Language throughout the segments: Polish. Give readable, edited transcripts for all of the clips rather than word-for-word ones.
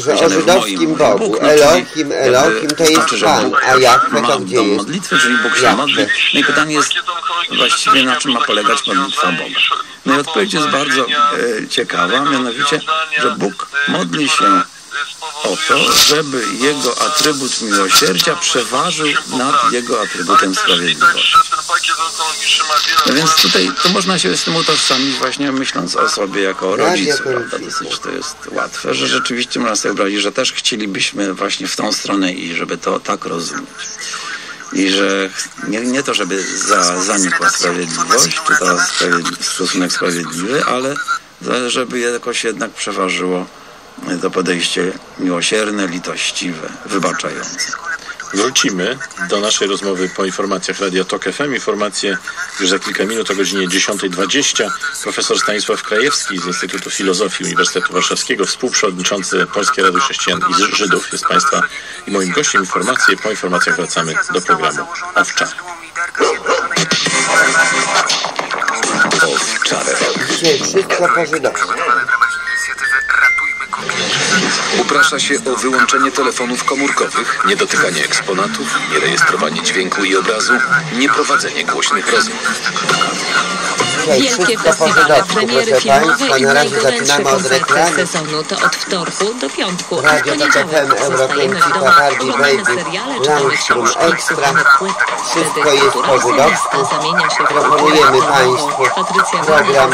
że o żydowskim Bogu, Elohim, to jest Pan, a Jahwe to gdzie jest? Modlitwy, czyli Bóg się modli. No i pytanie jest właściwie, na czym ma polegać modlitwa Boga. No i odpowiedź jest bardzo ciekawa, mianowicie, że Bóg modli się o to, żeby Jego atrybut miłosierdzia przeważył nad Jego atrybutem sprawiedliwości. No więc tutaj to można się z tym utożsamić właśnie myśląc o sobie jako o rodzicu, prawda? Dosyć to jest łatwe, że rzeczywiście można sobie wyobrazić, że też chcielibyśmy właśnie w tą stronę i żeby to tak rozumieć. I że nie to, żeby zanikła sprawiedliwość, czy to stosunek sprawiedliwy, ale żeby jakoś jednak przeważyło to podejście miłosierne, litościwe, wybaczające. Wrócimy do naszej rozmowy po informacjach Radia Tok FM. Informacje już za kilka minut o godzinie 10:20. Profesor Stanisław Krajewski z Instytutu Filozofii Uniwersytetu Warszawskiego, współprzewodniczący Polskiej Rady Chrześcijan i Żydów jest Państwa i moim gościem. Informacje. Po informacjach wracamy do programu Owczar. Dzisiaj wszystko po żydowsku. Uprasza się o wyłączenie telefonów komórkowych, niedotykanie eksponatów, nierejestrowanie dźwięku i obrazu, nieprowadzenie głośnych rozmów. Wielkie festiwale, premiery filmowe i najgodniejsze koncerty sezonu to od wtorku do piątku. Radio Tok FM, Eurokręcika, Barbie, Baby, Langstrom, Extra. Wszystko jest po żydowsku. Proponujemy Państwu program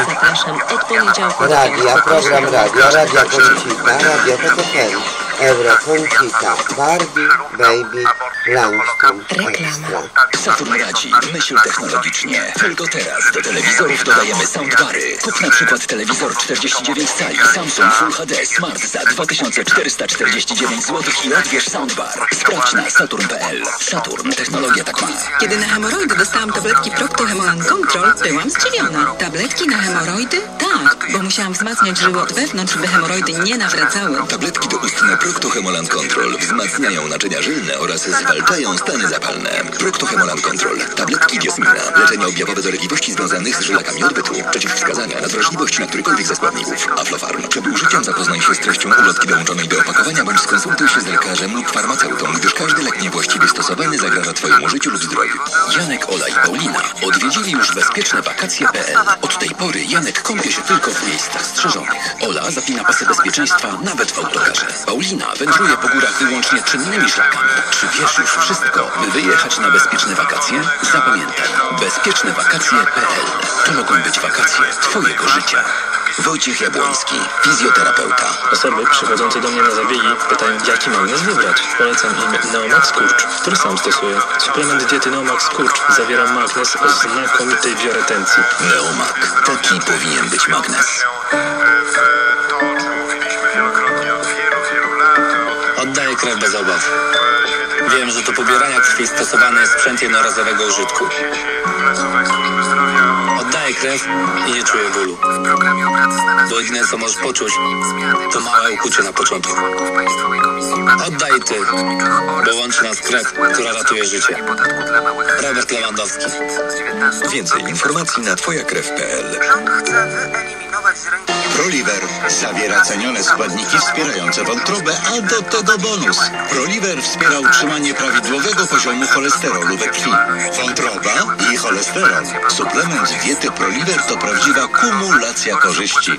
Radia Koncita, Radio Tok FM, Eurokręcika, Barbie, Baby, Langstrom, Extra. Saturn radzi, myśl technologicznie. Tylko teraz do telewizorów dodajemy soundbary. Kup na przykład telewizor 49 cali Samsung Full HD Smart za 2449 zł i odbierz soundbar. Sprawdź na saturn.pl. Saturn, technologia tak ma. Kiedy na hemoroidy dostałam tabletki Procto Hemolan Control, byłam zdziwiona. Tabletki na hemoroidy? Tak, bo musiałam wzmacniać żyły od wewnątrz, by hemoroidy nie nawracały. Tabletki doustne Procto Hemolan Control wzmacniają naczynia żylne oraz zwalczają stany zapalne. Procto Hemolan Control. Tabletki Diosmina. Leczenie objawowe dolegliwości związanych z żylakami odbytu. Przeciwwskazania na wrażliwość na którykolwiek ze składników. Aflofarm. Przed użyciem zapoznaj się z treścią ulotki dołączonej do opakowania bądź skonsultuj się z lekarzem lub farmaceutą, gdyż każdy lek niewłaściwie stosowany zagraża Twojemu życiu lub zdrowiu. Janek, Ola i Paulina odwiedzili już bezpiecznewakacje.pl. Od tej pory Janek kąpie się tylko w miejscach strzeżonych. Ola zapina pasy bezpieczeństwa nawet w autokarze. Paulina wędruje po górach wyłącznie czynnymi szlakami. Czy wiesz już wszystko, by wyjechać na bezpieczne wakacje? Zapamiętaj. Bezpiecznewakacje.pl. To mogą być wakacje Twojego życia. Wojciech Jabłoński, fizjoterapeuta. Osoby przychodzące do mnie na zabiegi pytają, jaki magnes wybrać. Polecam im Neomax Skurcz, który sam stosuję. Suplement diety Neomax Skurcz zawiera magnes o znakomitej bioretencji. Neomak. Taki powinien być magnes. Oddaję krew bez obaw. Wiem, że do pobierania krwi stosowany jest sprzęt jednorazowego użytku. Oddaję krew i nie czuję bólu. Bo jedyne co możesz poczuć, to małe ukucie na początku. Oddaj ty, bo łączy nas krew, która ratuje życie. Robert Lewandowski. Więcej informacji na twojakrew.pl. Proliver zawiera cenione składniki wspierające wątrobę, a do tego bonus. Proliver wspiera utrzymanie prawidłowego poziomu cholesterolu we krwi. Wątroba i cholesterol. Suplement diety Proliver to prawdziwa kumulacja korzyści.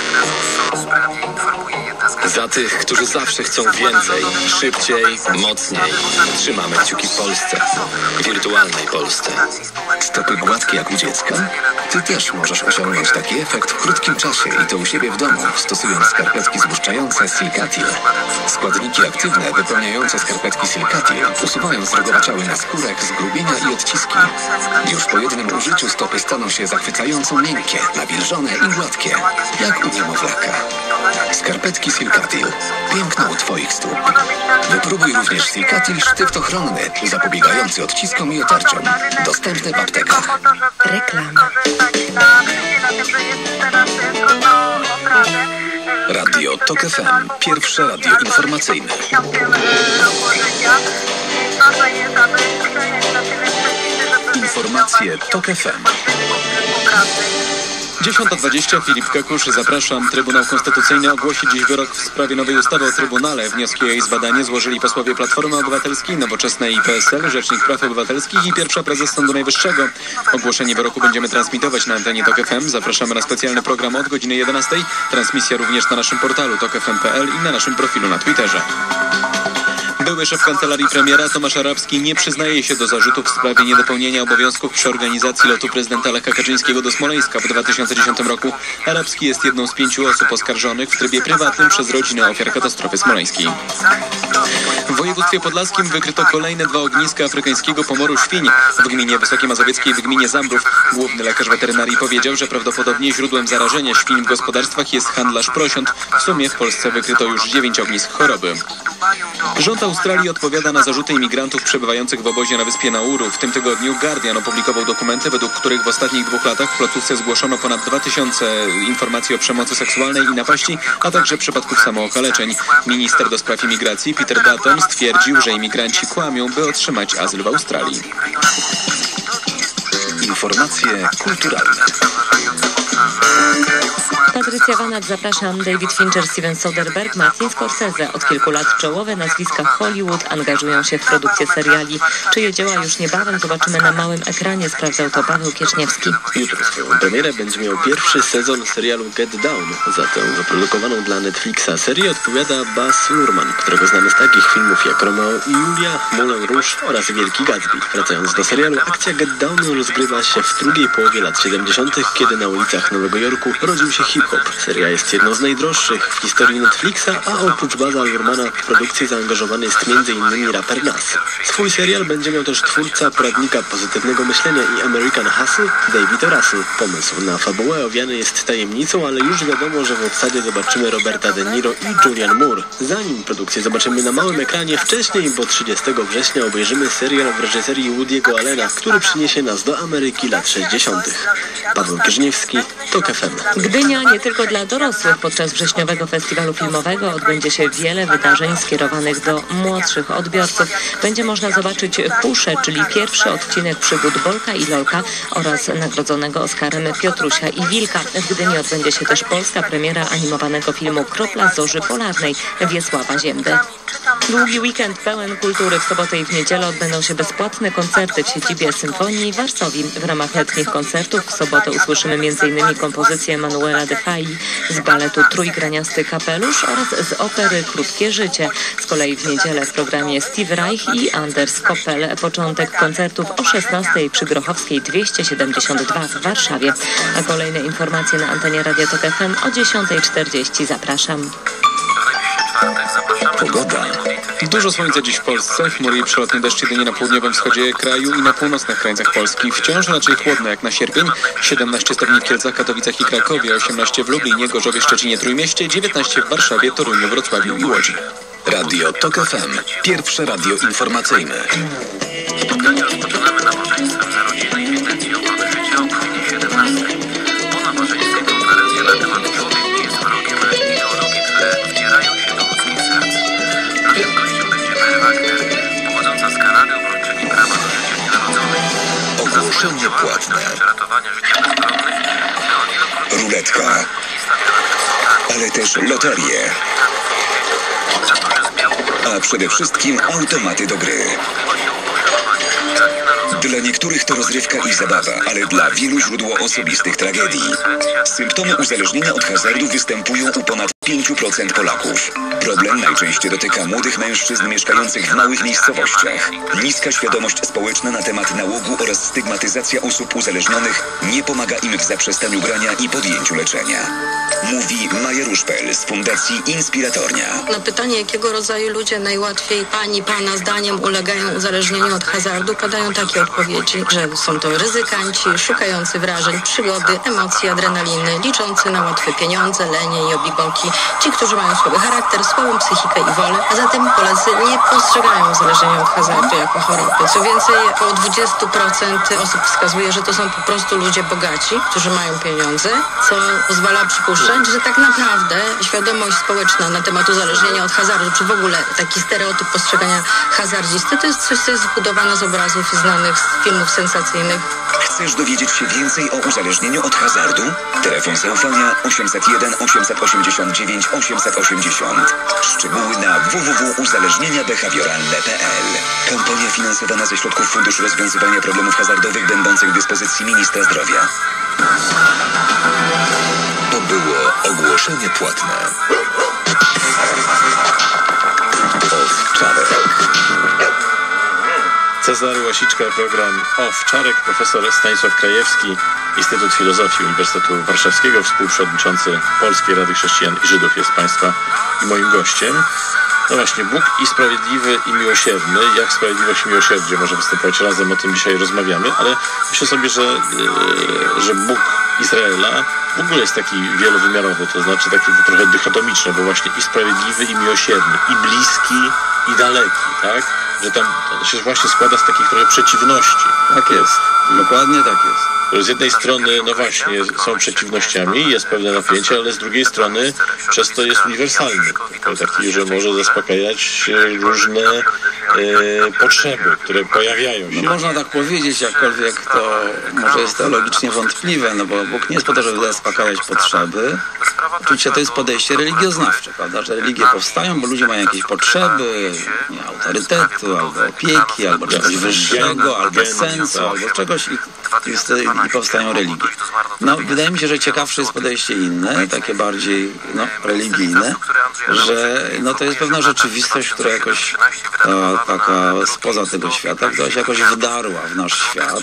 Za tych, którzy zawsze chcą więcej, szybciej, mocniej. Trzymamy kciuki w Polsce. Wirtualnej Polsce. Stopy gładkie jak u dziecka? Ty też możesz osiągnąć taki efekt w krótkim czasie i to u siebie w domu, stosując skarpetki złuszczające Silcatil. Składniki aktywne wypełniające skarpetki Silcatil usuwają zrogowaciały naskórek, zgrubienia i odciski. Już po jednym użyciu stopy staną się zachwycająco miękkie, nawilżone i gładkie, jak u niemowlaka. Skarpetki Silcatil. Piękno u Twoich stóp. Wypróbuj również Silcatil sztyft ochronny, zapobiegający odciskom i otarciom. Dostępny w aptekach. Reklama. Radio Tok FM. Pierwsze radio informacyjne. Informacje Tok FM. 10:20. Filip Kakusz, zapraszam. Trybunał Konstytucyjny ogłosi dziś wyrok w sprawie nowej ustawy o Trybunale. Wnioski o jej zbadanie złożyli posłowie Platformy Obywatelskiej, Nowoczesnej i PSL, Rzecznik Praw Obywatelskich i pierwsza prezes Sądu Najwyższego. Ogłoszenie wyroku będziemy transmitować na antenie TOK FM. Zapraszamy na specjalny program od godziny 11. Transmisja również na naszym portalu tokfm.pl i na naszym profilu na Twitterze. Były szef kancelarii premiera Tomasz Arabski nie przyznaje się do zarzutów w sprawie niedopełnienia obowiązków przy organizacji lotu prezydenta Lecha Kaczyńskiego do Smoleńska w 2010 roku. Arabski jest jedną z 5 osób oskarżonych w trybie prywatnym przez rodzinę ofiar katastrofy smoleńskiej. W województwie podlaskim wykryto kolejne 2 ogniska afrykańskiego pomoru świń w gminie Wysokie Mazowieckie i w gminie Zambrów. Główny lekarz weterynarii powiedział, że prawdopodobnie źródłem zarażenia świń w gospodarstwach jest handlarz prosiąt. W sumie w Polsce wykryto już 9 ognisk choroby. Rząd Australii odpowiada na zarzuty imigrantów przebywających w obozie na wyspie Nauru. W tym tygodniu Guardian opublikował dokumenty, według których w ostatnich 2 latach w placówce zgłoszono ponad 2000 informacji o przemocy seksualnej i napaści, a także przypadków samookaleczeń. Minister do spraw imigracji Peter Dutton stwierdził, że imigranci kłamią, by otrzymać azyl w Australii. Informacje kulturalne. Patrycja Wanat, zapraszam. David Fincher, Steven Soderbergh, Martin Scorsese. Od kilku lat czołowe nazwiska Hollywood angażują się w produkcję seriali. Czyje dzieła już niebawem zobaczymy na małym ekranie, sprawdzał to Paweł Kieśniewski. Jutro swoją premierę będzie miał pierwszy sezon serialu Get Down. Za tę wyprodukowaną dla Netflixa serię odpowiada Baz Luhrmann, którego znamy z takich filmów jak Romeo i Julia, Moulin Rouge oraz Wielki Gatsby. Wracając do serialu, akcja Get Down rozgrywa się w drugiej połowie lat 70., kiedy na ulicach Nowego Jorku rodził się hip-hop. Seria jest jedną z najdroższych w historii Netflixa, a oprócz Baza Luhrmana w produkcję zaangażowany jest m.in. raper Nas. Swój serial będzie miał też twórca poradnika pozytywnego myślenia i American Hustle, David Russell. Pomysł na fabułę owiany jest tajemnicą, ale już wiadomo, że w obsadzie zobaczymy Roberta De Niro i Julianne Moore. Zanim produkcję zobaczymy na małym ekranie, wcześniej, bo 30 września obejrzymy serial w reżyserii Woody'ego Allena, który przyniesie nas do Ameryki lat 60. Paweł Kieśniewski, TOK FM. Gdynia nie tylko dla dorosłych. Podczas wrześniowego festiwalu filmowego odbędzie się wiele wydarzeń skierowanych do młodszych odbiorców. Będzie można zobaczyć Puszę, czyli pierwszy odcinek przygód Bolka i Lolka oraz nagrodzonego Oscarem Piotrusia i Wilka. W Gdyni odbędzie się też polska premiera animowanego filmu Kropla Zorzy Polarnej Wiesława Ziemdy. Długi weekend pełen kultury. W sobotę i w niedzielę odbędą się bezpłatne koncerty w siedzibie Symfonii w Warszawie. W ramach letnich koncertów w sobotę usłyszymy m.in. kompozycję Manuela de Fai z baletu Trójgraniasty Kapelusz oraz z opery Krótkie Życie. Z kolei w niedzielę w programie Steve Reich i Anders Koppel. Początek koncertów o 16:00 przy Grochowskiej 272 w Warszawie. A kolejne informacje na antenie Radia TOK FM o 10:40. Zapraszam. Pogoda. Dużo słońca dziś w Polsce, chmury i przelotny deszcz jedynie na południowym wschodzie kraju i na północnych krańcach Polski. Wciąż raczej chłodno jak na sierpień. 17 stopni w Kielcach, Katowicach i Krakowie, 18 w Lublinie, Gorzowie, Szczecinie, Trójmieście, 19 w Warszawie, Toruniu, Wrocławiu i Łodzi. Radio TOK FM. Pierwsze radio informacyjne. Spotkanie rozpoczynamy nabożeństwem na rodzinnej intencji ochrony życia o godzinie 17. Po nabożeństwie konferencja na temat człowiek nie jest wrogiem i teologii, które wcierają się do ludzkich serc. Naszym gościem będzie Mary Wagner, pochodząca z Kanady, obrończyni prawa do życia nienarodzonej. Ogłoszenie płatne. Ratowania życia bezbronnych Ruletka. Ale też loterie. A przede wszystkim automaty do gry. Dla niektórych to rozrywka i zabawa, ale dla wielu źródło osobistych tragedii. Symptomy uzależnienia od hazardu występują u ponad 5% Polaków. Problem najczęściej dotyka młodych mężczyzn mieszkających w małych miejscowościach. Niska świadomość społeczna na temat nałogu oraz stygmatyzacja osób uzależnionych nie pomaga im w zaprzestaniu grania i podjęciu leczenia. Mówi Maja Ruszpel z Fundacji Inspiratornia. Na pytanie, jakiego rodzaju ludzie najłatwiej pana zdaniem ulegają uzależnieniu od hazardu, padają takie odpowiedzi, że są to ryzykanci, szukający wrażeń, przygody, emocji, adrenaliny, liczący na łatwe pieniądze, lenie i obigoki, ci, którzy mają słaby charakter, słabą psychikę i wolę, a zatem Polacy nie postrzegają uzależnienia od hazardu jako choroby. Co więcej, około 20% osób wskazuje, że to są po prostu ludzie bogaci, którzy mają pieniądze, co pozwala przypuszczać, że tak naprawdę świadomość społeczna na temat uzależnienia od hazardu, czy w ogóle taki stereotyp postrzegania hazardzisty, to jest coś, co jest zbudowane z obrazów znanych z filmów sensacyjnych. Chcesz dowiedzieć się więcej o uzależnieniu od hazardu? Telefon zaufania 801 889 880. Szczegóły na www.uzależnieniabehawioralne.pl. Kampania finansowana ze środków Funduszu Rozwiązywania Problemów Hazardowych będących w dyspozycji Ministra Zdrowia. To było ogłoszenie płatne. Owczarek. Cezary Łasiczka, program Owczarek, profesor Stanisław Krajewski, Instytut Filozofii Uniwersytetu Warszawskiego, współprzewodniczący Polskiej Rady Chrześcijan i Żydów jest Państwa i moim gościem. No właśnie, Bóg i sprawiedliwy i miłosierny. Jak sprawiedliwość i miłosierdzie może występować razem, o tym dzisiaj rozmawiamy, ale myślę sobie, że Bóg Izraela w ogóle jest taki wielowymiarowy, to znaczy taki trochę dychotomiczny, bo właśnie i sprawiedliwy, i miłosierny, i bliski, i daleki, tak? Że tam to się właśnie składa z takich trochę przeciwności. Tak jest, dokładnie tak jest. Z jednej strony, no właśnie, są przeciwnościami, jest pewne napięcie, ale z drugiej strony przez to jest uniwersalny. Taki, że może zaspokajać różne potrzeby, które pojawiają się. No można tak powiedzieć, jakkolwiek to może jest teologicznie wątpliwe, no bo Bóg nie jest po to, żeby zaspokajać potrzeby. Oczywiście to jest podejście religioznawcze, prawda, że religie powstają, bo ludzie mają jakieś potrzeby, autorytetu, albo opieki, albo czegoś wyższego, albo sensu, albo czegoś i powstają religie. No, wydaje mi się, że ciekawsze jest podejście inne, takie bardziej religijne, że to jest pewna rzeczywistość, która jakoś taka spoza tego świata, która się jakoś wdarła w nasz świat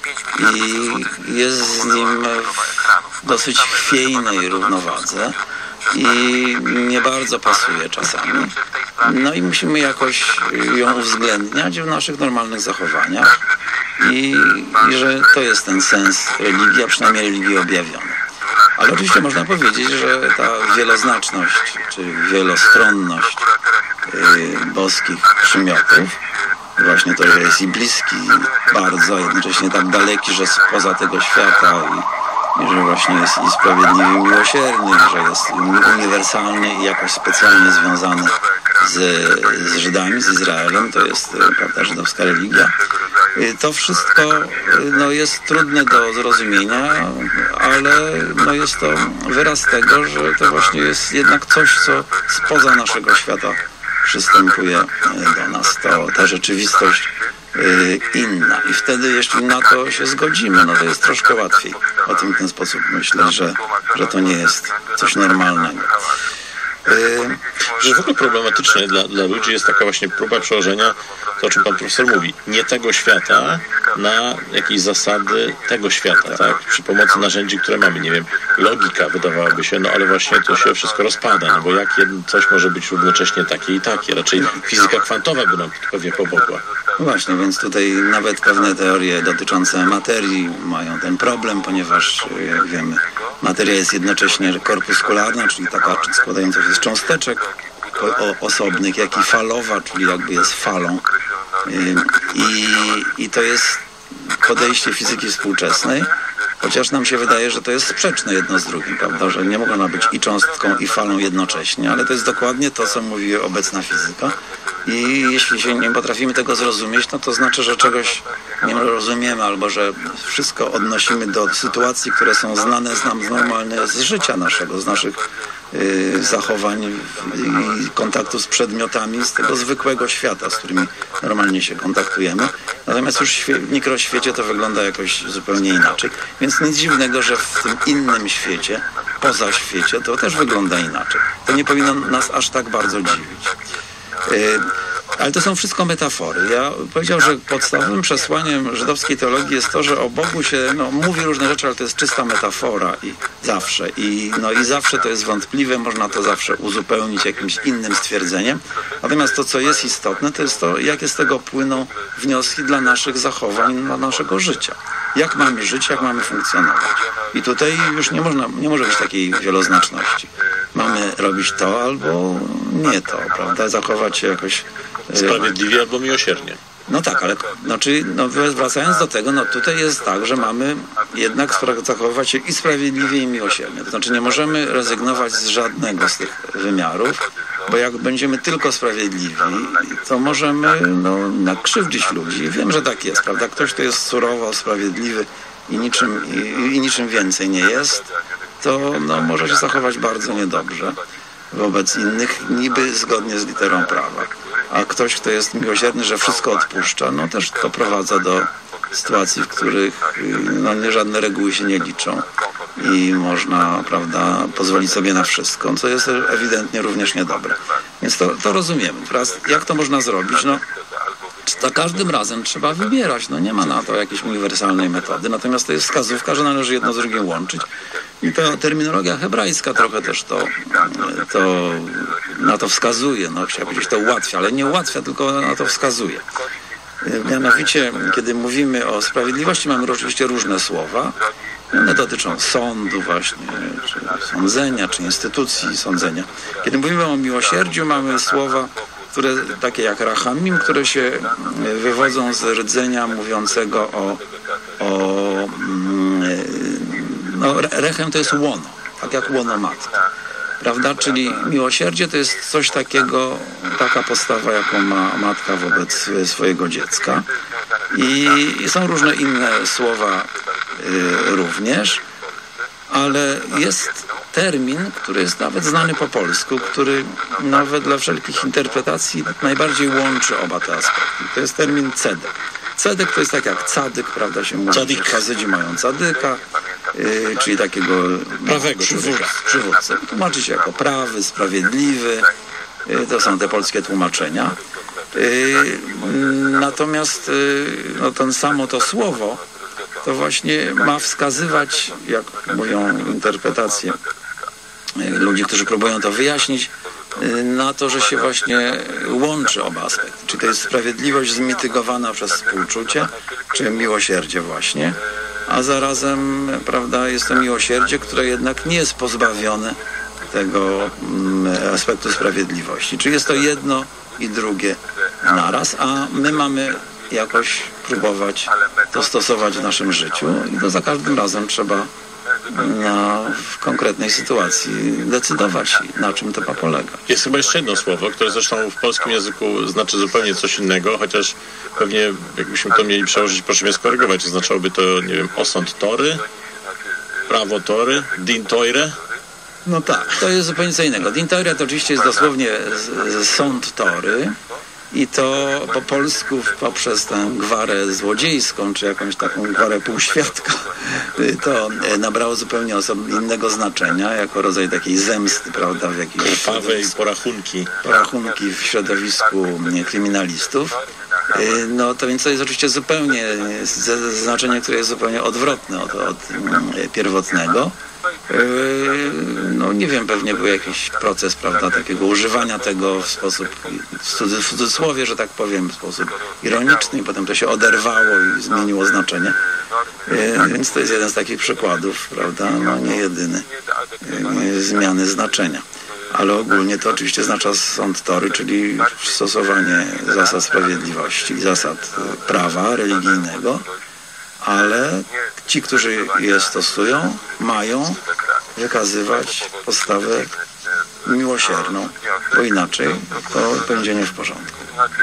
i jest z nim w dosyć chwiejnej równowadze i nie bardzo pasuje czasami. No i musimy jakoś ją uwzględniać w naszych normalnych zachowaniach i że to jest ten sens religii, a przynajmniej religii objawionej. Ale oczywiście można powiedzieć, że ta wieloznaczność czy wielostronność boskich przymiotów, właśnie to, że jest i bliski bardzo, a jednocześnie tak daleki, że spoza tego świata i że właśnie jest i sprawiedliwy, i miłosierny, że jest uniwersalny i jakoś specjalnie związany z Żydami, z Izraelem, to jest, prawda, żydowska religia. To wszystko jest trudne do zrozumienia, ale jest to wyraz tego, że to właśnie jest jednak coś, co spoza naszego świata przystępuje do nas. Ta rzeczywistość inna. I wtedy, jeśli na to się zgodzimy, to jest troszkę łatwiej. O tym w ten sposób myślę, że to nie jest coś normalnego. Że w ogóle problematyczne dla ludzi jest taka właśnie próba przełożenia, to o czym pan profesor mówi, nie tego świata na jakieś zasady tego świata, tak? Przy pomocy narzędzi, które mamy, nie wiem, logika wydawałaby się, ale właśnie to się wszystko rozpada, bo jak coś może być równocześnie takie i takie, raczej fizyka kwantowa by nam pewnie pomogła. No właśnie, więc tutaj nawet pewne teorie dotyczące materii mają ten problem, ponieważ, jak wiemy, materia jest jednocześnie korpuskularna, czyli taka składająca się z cząsteczek osobnych, jak i falowa, czyli jakby jest falą. I to jest podejście fizyki współczesnej, chociaż nam się wydaje, że to jest sprzeczne jedno z drugim, prawda, że nie mogą być i cząstką, i falą jednocześnie, ale to jest dokładnie to, co mówi obecna fizyka. I jeśli się nie potrafimy tego zrozumieć, to znaczy, że czegoś nie rozumiemy, albo że wszystko odnosimy do sytuacji, które są znane nam normalnie z życia naszego, z naszych zachowań i kontaktu z przedmiotami, z tego zwykłego świata, z którymi normalnie się kontaktujemy. Natomiast już w mikroświecie to wygląda jakoś zupełnie inaczej. Więc nic dziwnego, że w tym innym świecie, poza świecie, to też wygląda inaczej. To nie powinno nas aż tak bardzo dziwić. Ale to są wszystko metafory. Ja powiedział, że podstawowym przesłaniem żydowskiej teologii jest to, że o Bogu się mówi różne rzeczy, ale to jest czysta metafora i zawsze. I zawsze to jest wątpliwe, można to zawsze uzupełnić jakimś innym stwierdzeniem. Natomiast to, co jest istotne, to jest to, jakie z tego płyną wnioski dla naszych zachowań, dla naszego życia. Jak mamy żyć, jak mamy funkcjonować. I tutaj już nie może być takiej wieloznaczności. Mamy robić to albo nie to, prawda? Zachować się jakoś sprawiedliwie albo miłosiernie. No tak, ale wracając do tego, tutaj jest tak, że mamy jednak zachowywać się i sprawiedliwie, i miłosiernie. To znaczy nie możemy rezygnować z żadnego z tych wymiarów, bo jak będziemy tylko sprawiedliwi, to możemy nakrzywdzić ludzi. Wiem, że tak jest, prawda? Ktoś, kto jest surowo sprawiedliwy, i niczym więcej nie jest, to może się zachować bardzo niedobrze wobec innych, niby zgodnie z literą prawa. A ktoś, kto jest miłosierny, że wszystko odpuszcza, też doprowadza do sytuacji, w których żadne reguły się nie liczą i można, prawda, pozwolić sobie na wszystko, co jest ewidentnie również niedobre. Więc to rozumiemy. Teraz jak to można zrobić? Za każdym razem trzeba wybierać. Nie ma na to jakiejś uniwersalnej metody. Natomiast to jest wskazówka, że należy jedno z drugim łączyć. I ta terminologia hebrajska trochę też na to wskazuje. Chciałem powiedzieć, to ułatwia, ale nie ułatwia, tylko na to wskazuje. Mianowicie, kiedy mówimy o sprawiedliwości, mamy oczywiście różne słowa. One dotyczą sądu właśnie, czy sądzenia, czy instytucji sądzenia. Kiedy mówimy o miłosierdziu, mamy słowa, które takie jak rachamim, które się wywodzą z rdzenia mówiącego rechem to jest łono, tak jak łono matki. Prawda? Czyli miłosierdzie to jest coś takiego, taka postawa, jaką ma matka wobec swojego dziecka. I są różne inne słowa również, ale jest termin, który jest nawet znany po polsku, który nawet dla wszelkich interpretacji najbardziej łączy oba te aspekty. To jest termin cedek. Cedek to jest tak jak cadyk, prawda, się mówi, że Hazydzi mają cadyka, czyli takiego prawego przywódcę. Tłumaczy się jako prawy, sprawiedliwy. To są te polskie tłumaczenia. Natomiast to słowo to właśnie ma wskazywać, jak mówią interpretacje ludzi, którzy próbują to wyjaśnić, na to, że się właśnie łączy oba aspekty. Czy to jest sprawiedliwość zmitygowana przez współczucie, czy miłosierdzie właśnie, a zarazem, prawda, jest to miłosierdzie, które jednak nie jest pozbawione tego aspektu sprawiedliwości. Czyli jest to jedno i drugie naraz, a my mamy jakoś próbować to stosować w naszym życiu i to za każdym razem trzeba w konkretnej sytuacji decydować, na czym to ma polegać. Jest chyba jeszcze jedno słowo, które zresztą w polskim języku znaczy zupełnie coś innego, chociaż pewnie jakbyśmy to mieli przełożyć, proszę mnie skorygować, oznaczałoby to, nie wiem, osąd tory, prawo tory, din toire. Tak, to jest zupełnie co innego. Din toire to oczywiście jest dosłownie sąd tory, i to po polsku poprzez tę gwarę złodziejską, czy jakąś taką gwarę półświadka, to nabrało zupełnie innego znaczenia, jako rodzaj takiej zemsty, prawda, w jakiejś krwawej porachunki w środowisku kryminalistów. To więc to jest oczywiście zupełnie znaczenie, które jest zupełnie odwrotne od pierwotnego. Nie wiem, pewnie był jakiś proces, prawda, takiego używania tego w sposób, w cudzysłowie, że tak powiem, w sposób ironiczny i potem to się oderwało i zmieniło znaczenie. Więc to jest jeden z takich przykładów, prawda, nie jedyny, zmiany znaczenia. Ale ogólnie to oczywiście oznacza sąd tory, czyli stosowanie zasad sprawiedliwości i zasad prawa religijnego, ale ci, którzy je stosują, mają wykazywać postawę miłosierną, bo inaczej to będzie nie w porządku.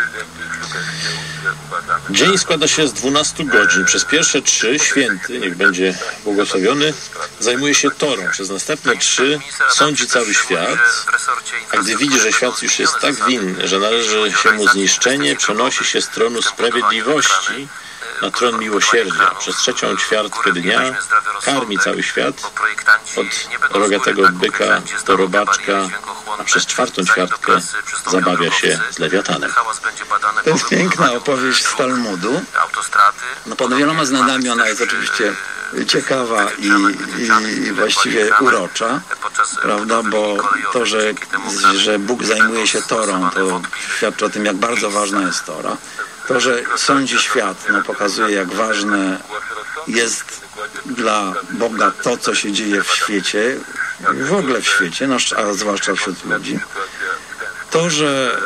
Dzień składa się z 12 godzin. Przez pierwsze 3 święty, niech będzie błogosławiony, zajmuje się Torą. Przez następne 3 sądzi cały świat, a gdy widzi, że świat już jest tak winny, że należy się mu zniszczenie, przenosi się z tronu sprawiedliwości na tron miłosierdzia. Przez 3. ćwiartkę dnia karmi cały świat od rogatego byka do robaczka, a przez 4. ćwiartkę zabawia się z lewiatanem. To jest piękna opowieść z Talmudu. Pod wieloma względami ona jest oczywiście ciekawa i właściwie urocza, prawda, bo to, że Bóg zajmuje się Torą, to świadczy o tym, jak bardzo ważna jest Tora. To, że sądzi świat, pokazuje, jak ważne jest dla Boga to, co się dzieje w świecie, w ogóle w świecie, a zwłaszcza wśród ludzi. To, że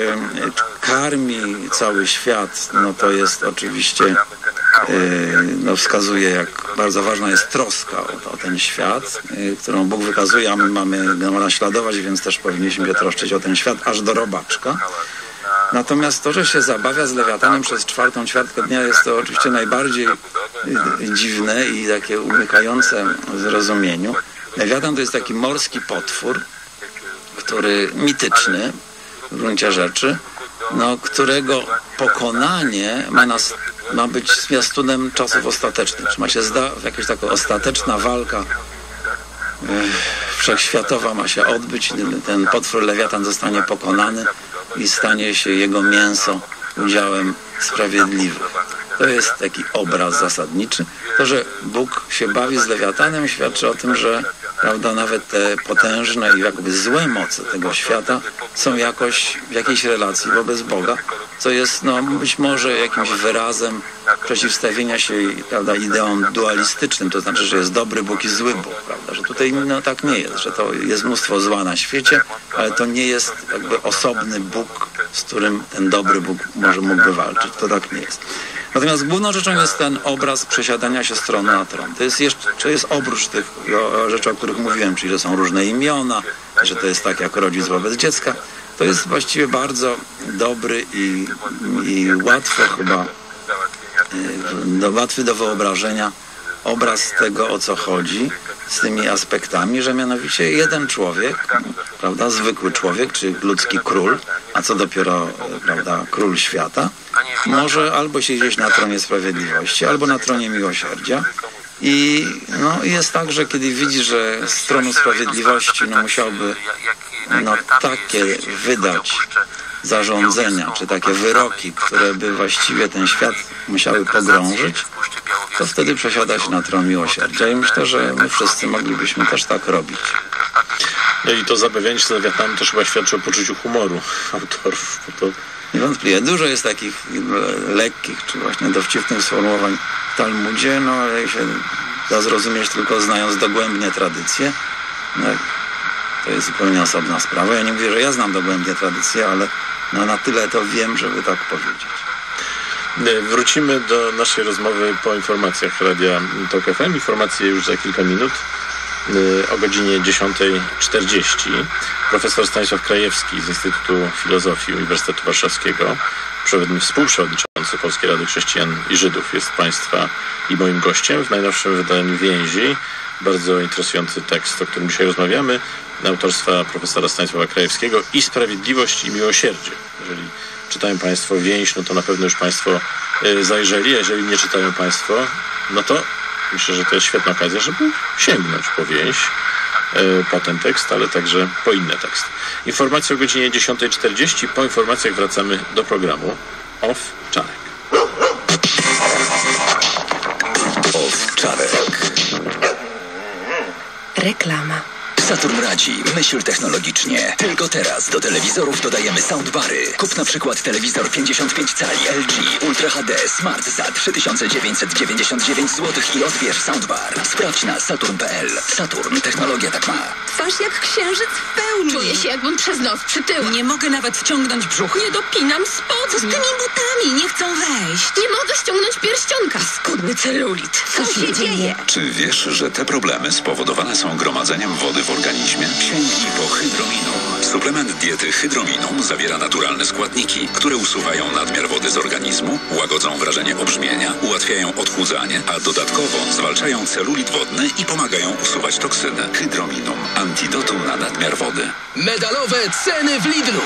karmi cały świat, to jest oczywiście, wskazuje, jak bardzo ważna jest troska o ten świat, którą Bóg wykazuje, a my mamy go naśladować, więc też powinniśmy się troszczyć o ten świat aż do robaczka. Natomiast to, że się zabawia z lewiatanem przez 4. ćwiartkę dnia, jest to oczywiście najbardziej dziwne i takie umykające zrozumieniu. Lewiatan to jest taki morski potwór, który mityczny w gruncie rzeczy, którego pokonanie ma być zwiastunem czasów ostatecznych. Czy ma się jakaś taka ostateczna walka wszechświatowa ma się odbyć, ten potwór lewiatan zostanie pokonany i stanie się jego mięso udziałem sprawiedliwych. To jest taki obraz zasadniczy. To, że Bóg się bawi z lewiatanem, świadczy o tym, że nawet te potężne i jakby złe moce tego świata są jakoś w jakiejś relacji wobec Boga, co jest być może jakimś wyrazem przeciwstawienia się ideom dualistycznym, to znaczy, że jest dobry Bóg i zły Bóg, prawda? Że tutaj tak nie jest, że to jest mnóstwo zła na świecie, ale to nie jest jakby osobny Bóg, z którym ten dobry Bóg mógłby walczyć. To tak nie jest. Natomiast główną rzeczą jest ten obraz przesiadania się z tronu na tron. To jest oprócz tych rzeczy, o których mówiłem, czyli że są różne imiona, że to jest tak jak rodzic wobec dziecka. To jest właściwie bardzo dobry i łatwo chyba, łatwy do wyobrażenia obraz tego, o co chodzi z tymi aspektami, że mianowicie jeden człowiek, prawda, zwykły człowiek, czy ludzki król, a co dopiero, prawda, król świata, może albo siedzieć na tronie sprawiedliwości, albo na tronie miłosierdzia. I jest tak, że kiedy widzi, że z tronu sprawiedliwości musiałby takie wydać zarządzenia, czy takie wyroki, które by właściwie ten świat musiały pogrążyć, to wtedy przesiada się na tron miłosierdzia. I myślę, że my wszyscy moglibyśmy też tak robić. I to zabawianie się z lewiatanem też chyba świadczy o poczuciu humoru autorów. Niewątpliwie. Dużo jest takich lekkich, czy właśnie dowcipnych sformułowań w Talmudzie, ale się da zrozumieć tylko znając dogłębnie tradycję. To jest zupełnie osobna sprawa. Ja nie mówię, że ja znam dogłębnie tradycję, ale na tyle to wiem, żeby tak powiedzieć. Wrócimy do naszej rozmowy po informacjach Radia Tok FM. Informacje już za kilka minut. O godzinie 10:40 profesor Stanisław Krajewski z Instytutu Filozofii Uniwersytetu Warszawskiego, współprzewodniczący Polskiej Rady Chrześcijan i Żydów, jest Państwa i moim gościem w najnowszym wydaniu Więzi. Bardzo interesujący tekst, o którym dzisiaj rozmawiamy, autorstwa profesora Stanisława Krajewskiego i Sprawiedliwość i Miłosierdzie. Jeżeli czytają Państwo Więź, to na pewno już Państwo zajrzeli, a jeżeli nie czytają Państwo, to myślę, że to jest świetna okazja, żeby sięgnąć po Więź, po ten tekst, ale także po inne teksty. Informacje o godzinie 10:40. Po informacjach wracamy do programu Off-Czarek. Off-Czarek. Reklama. Saturn radzi, myśl technologicznie. Tylko teraz do telewizorów dodajemy soundbary. Kup na przykład telewizor 55 cali LG Ultra HD Smart za 3999 zł i odbierz soundbar. Sprawdź na saturn.pl. Saturn, technologia tak ma. Twarz jak księżyc w pełni. Czuję się, jakbym przez noc przytyła. Nie mogę nawet wciągnąć brzucha. Nie dopinam spodni. Co z tymi butami? Nie chcą wejść. Nie mogę ściągnąć pierścionka. Skudny celulit. Co się dzieje? Czy wiesz, że te problemy spowodowane są gromadzeniem wody w organizmie? Sięgnij po Hydrominum. Suplement diety Hydrominum zawiera naturalne składniki, które usuwają nadmiar wody z organizmu, łagodzą wrażenie obrzmienia, ułatwiają odchudzanie, a dodatkowo zwalczają celulit wodny i pomagają usuwać toksyny. Hydrominum. Antidotum na nadmiar wody. Medalowe ceny w Lidlu.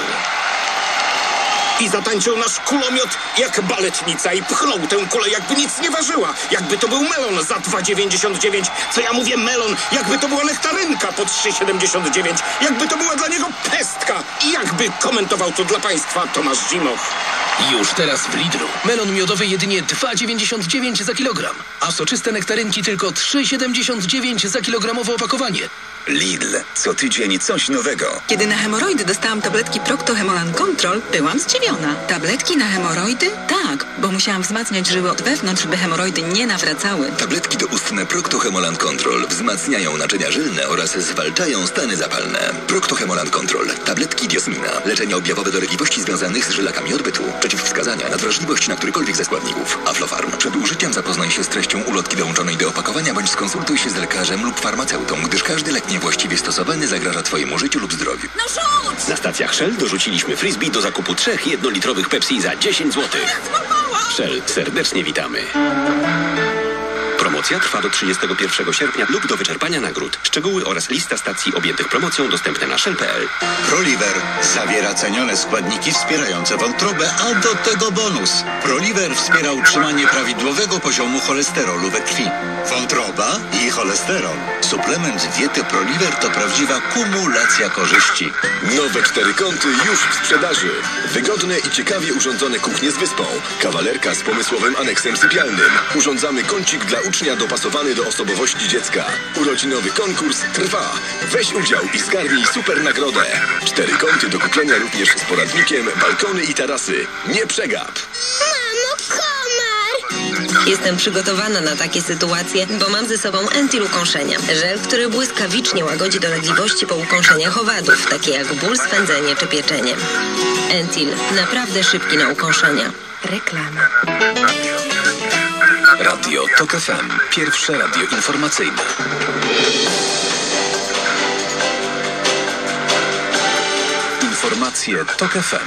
I zatańczył nasz kulomiot jak baletnica i pchnął tę kulę, jakby nic nie ważyła. Jakby to był melon za 2,99. Co ja mówię melon? Jakby to była nektarynka po 3,79. Jakby to była dla niego pestka. I jakby komentował to dla Państwa Tomasz Zimoch. Już teraz w Lidlu. Melon miodowy jedynie 2,99 za kilogram, a soczyste nektarynki tylko 3,79 za kilogramowe opakowanie. Lidl. Co tydzień coś nowego. Kiedy na hemoroidy dostałam tabletki Procto-Hemolan Control, byłam zdziwiona. Tabletki na hemoroidy? Tak, bo musiałam wzmacniać żyły od wewnątrz, by hemoroidy nie nawracały. Tabletki doustne Procto-Hemolan Control wzmacniają naczynia żylne oraz zwalczają stany zapalne. Procto-Hemolan Control. Tabletki Diosmina. Leczenie objawowe dolegliwości związanych z żylakami odbytu. Przeciwwskazania na wrażliwość na którykolwiek ze składników. Aflofarm. Przed użyciem zapoznaj się z treścią ulotki dołączonej do opakowania bądź skonsultuj się z lekarzem lub farmaceutą, gdyż każdy lek niewłaściwie stosowany zagraża Twojemu życiu lub zdrowiu. No rzuć! Na stacjach Shell dorzuciliśmy frisbee do zakupu 3 jednolitrowych Pepsi za 10 zł. Shell, serdecznie witamy. Promocja trwa do 31 sierpnia lub do wyczerpania nagród. Szczegóły oraz lista stacji objętych promocją dostępne na shell.pl. Proliver zawiera cenione składniki wspierające wątrobę, a do tego bonus. Proliver wspiera utrzymanie prawidłowego poziomu cholesterolu we krwi. Wątroba i cholesterol. Suplement diety Proliver to prawdziwa kumulacja korzyści. Nowe 4 kąty już w sprzedaży. Wygodne i ciekawie urządzone kuchnie z wyspą. Kawalerka z pomysłowym aneksem sypialnym. Urządzamy kącik dla ucznia dopasowany do osobowości dziecka. Urodzinowy konkurs trwa. Weź udział i zgarnij super nagrodę. 4 kąty do kupienia również z poradnikiem, balkony i tarasy. Nie przegap! Jestem przygotowana na takie sytuacje, bo mam ze sobą Entil ukąszenia. Żel, który błyskawicznie łagodzi dolegliwości po ukąszeniach owadów, takie jak ból, swędzenie czy pieczenie. Entil, naprawdę szybki na ukąszenia. Reklama. Radio TOK FM. Pierwsze radio informacyjne. Informacje TOK FM.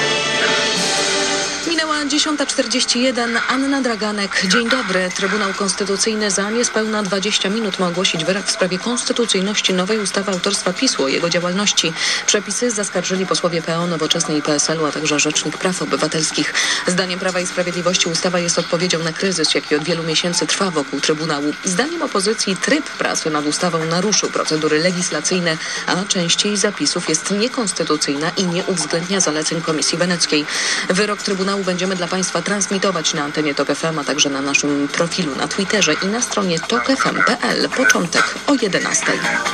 Minęła 10:41. Anna Draganek. Dzień dobry. Trybunał Konstytucyjny za niespełna 20 minut ma ogłosić wyrok w sprawie konstytucyjności nowej ustawy autorstwa PiS-u o jego działalności. Przepisy zaskarżyli posłowie PO, Nowoczesnej i PSL-u, a także Rzecznik Praw Obywatelskich. Zdaniem Prawa i Sprawiedliwości ustawa jest odpowiedzią na kryzys, jaki od wielu miesięcy trwa wokół Trybunału. Zdaniem opozycji tryb pracy nad ustawą naruszył procedury legislacyjne, a część jej zapisów jest niekonstytucyjna i nie uwzględnia zaleceń Komisji Weneckiej. Wyrok Trybunału będziemy dla Państwa transmitować na antenie TOK FM, a także na naszym profilu na Twitterze i na stronie tokfm.pl. Początek o 11:00.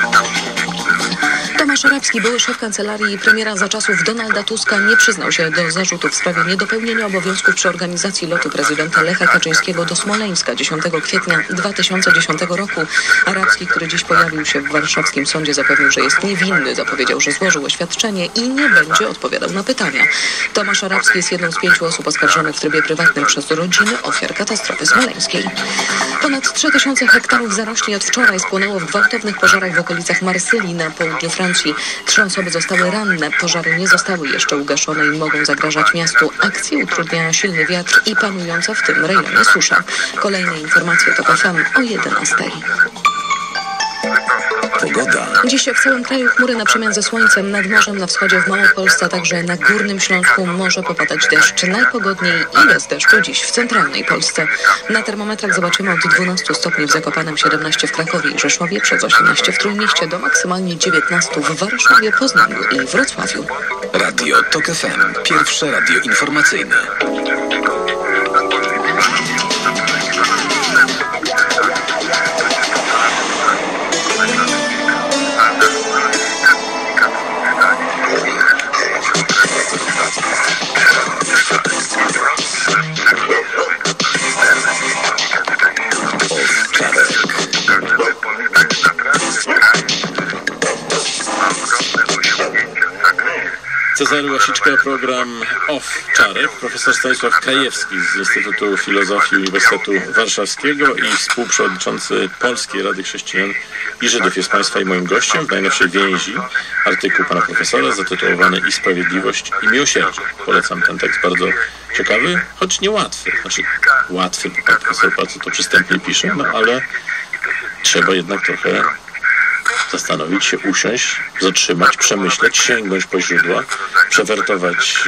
Tomasz Arabski, były szef kancelarii premiera za czasów Donalda Tuska, nie przyznał się do zarzutów w sprawie niedopełnienia obowiązków przy organizacji lotu prezydenta Lecha Kaczyńskiego do Smoleńska 10 kwietnia 2010 roku. Arabski, który dziś pojawił się w warszawskim sądzie, zapewnił, że jest niewinny. Zapowiedział, że złożył oświadczenie i nie będzie odpowiadał na pytania. Tomasz Arabski jest jedną z 5 osób oskarżonych w trybie prywatnym przez rodziny ofiar katastrofy smoleńskiej. Ponad 3000 hektarów zarośli od wczoraj spłonęło w gwałtownych pożarach w okolicach Marsylii na południu Francji. 3 osoby zostały ranne. Pożary nie zostały jeszcze ugaszone i mogą zagrażać miastu. Akcję utrudnia silny wiatr i panująca w tym rejonie susza. Kolejne informacje TOK FM o 11:00. Pogoda. Dziś w całym kraju chmury na przemian ze słońcem. Nad morzem na wschodzie w Małopolsce, a także na Górnym Śląsku może popadać deszcz. Najpogodniej i bez deszczu dziś w centralnej Polsce. Na termometrach zobaczymy od 12 stopni w Zakopanem, 17 w Krakowie i Rzeszowie, przez 18 w Trójmieście, do maksymalnie 19 w Warszawie, Poznaniu i Wrocławiu. Radio TOK FM. Pierwsze radio informacyjne. Cezary Łasiczka, program Off-Czarek. Profesor Stanisław Krajewski z Instytutu Filozofii Uniwersytetu Warszawskiego i współprzewodniczący Polskiej Rady Chrześcijan i Żydów jest Państwa i moim gościem w najnowszej więzi. Artykuł pana profesora zatytułowany I sprawiedliwość i miłosierdzie. Polecam ten tekst, bardzo ciekawy, choć niełatwy. Znaczy łatwy, bo pan profesor bardzo to przystępnie pisze, no ale trzeba jednak trochę zastanowić się, usiąść, zatrzymać, przemyśleć, sięgnąć po źródła, przewertować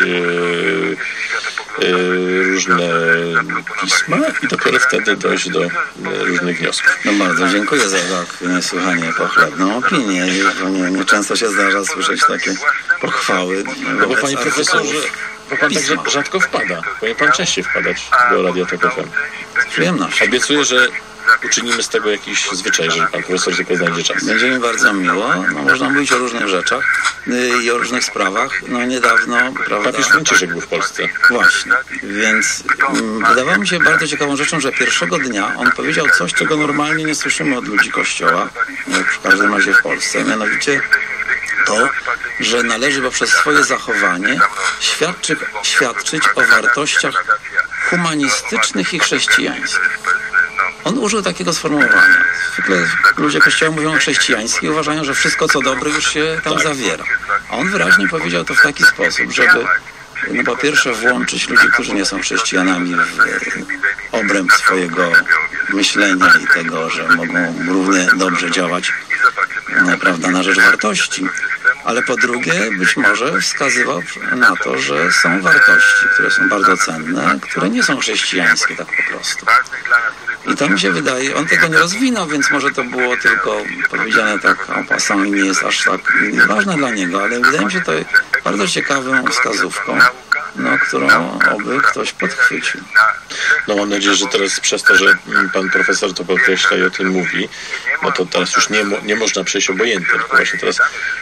różne pisma i dopiero wtedy dojść do różnych wniosków. No bardzo dziękuję za tak niesłychanie pochlebną opinię. Nie często się zdarza słyszeć takie pochwały. No bo panie profesorze, bo pan tak rzadko wpada. Powinien pan częściej wpadać do Radia TOK FM. Z przyjemnością. Obiecuję, że uczynimy z tego jakiś zwyczaj, że pan profesor tylko znajdzie czas. Będzie mi bardzo miło. No, można mówić o różnych rzeczach i o różnych sprawach. No niedawno, prawda? Papież Franciszek był w Polsce. Właśnie. Więc wydawało mi się bardzo ciekawą rzeczą, że pierwszego dnia on powiedział coś, czego normalnie nie słyszymy od ludzi Kościoła, w każdym razie w Polsce. Mianowicie to, że należy poprzez swoje zachowanie świadczyć o wartościach humanistycznych i chrześcijańskich. On użył takiego sformułowania. Zwykle ludzie Kościoła mówią chrześcijański i uważają, że wszystko co dobre już się tam zawiera. A on wyraźnie powiedział to w taki sposób, żeby po pierwsze włączyć ludzi, którzy nie są chrześcijanami obręb swojego myślenia i tego, że mogą równie dobrze działać, prawda, na rzecz wartości. Ale po drugie, być może wskazywał na to, że są wartości, które są bardzo cenne, które nie są chrześcijańskie tak po prostu. I to mi się wydaje, on tego nie rozwinął, więc może to było tylko powiedziane tak en passant i nie jest aż tak ważne dla niego, ale wydaje mi się to bardzo ciekawą wskazówką, którą oby ktoś podchwycił. No mam nadzieję, że teraz przez to, że pan profesor to podkreśla i o tym mówi, no to teraz już nie można przejść obojętnie, tylko właśnie teraz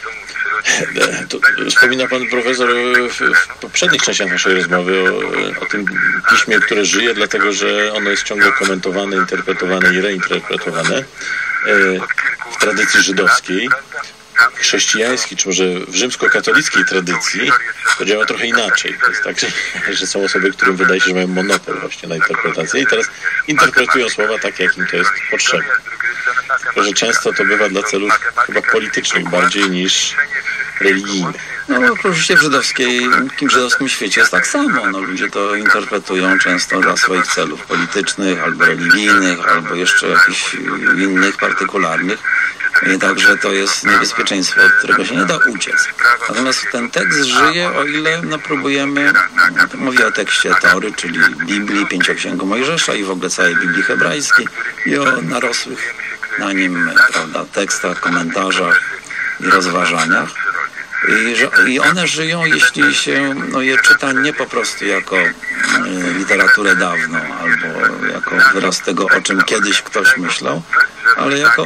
wspomina pan profesor w poprzednich częściach naszej rozmowy o tym piśmie, które żyje, dlatego że ono jest ciągle komentowane, interpretowane i reinterpretowane w tradycji żydowskiej. W chrześcijańskiej, czy może w rzymskokatolickiej tradycji to działa trochę inaczej. To jest tak, że są osoby, którym wydaje się, że mają monopol właśnie na interpretację i teraz interpretują słowa tak, jak im to jest potrzebne. Tylko że często to bywa dla celów chyba politycznych bardziej niż religijnych. No oczywiście w żydowskim świecie jest tak samo. Ludzie to interpretują często dla swoich celów politycznych, albo religijnych, albo jeszcze jakichś innych, partykularnych. Także to jest niebezpieczeństwo, od którego się nie da uciec. Natomiast ten tekst żyje, o ile próbujemy, mówię o tekście Tory, czyli Biblii, Pięcioksięgu Mojżesza i w ogóle całej Biblii hebrajskiej i o narosłych na nim, prawda, tekstach, komentarzach i rozważaniach. I one żyją, jeśli się je czyta nie po prostu jako literaturę dawną albo jako wyraz tego, o czym kiedyś ktoś myślał, ale jako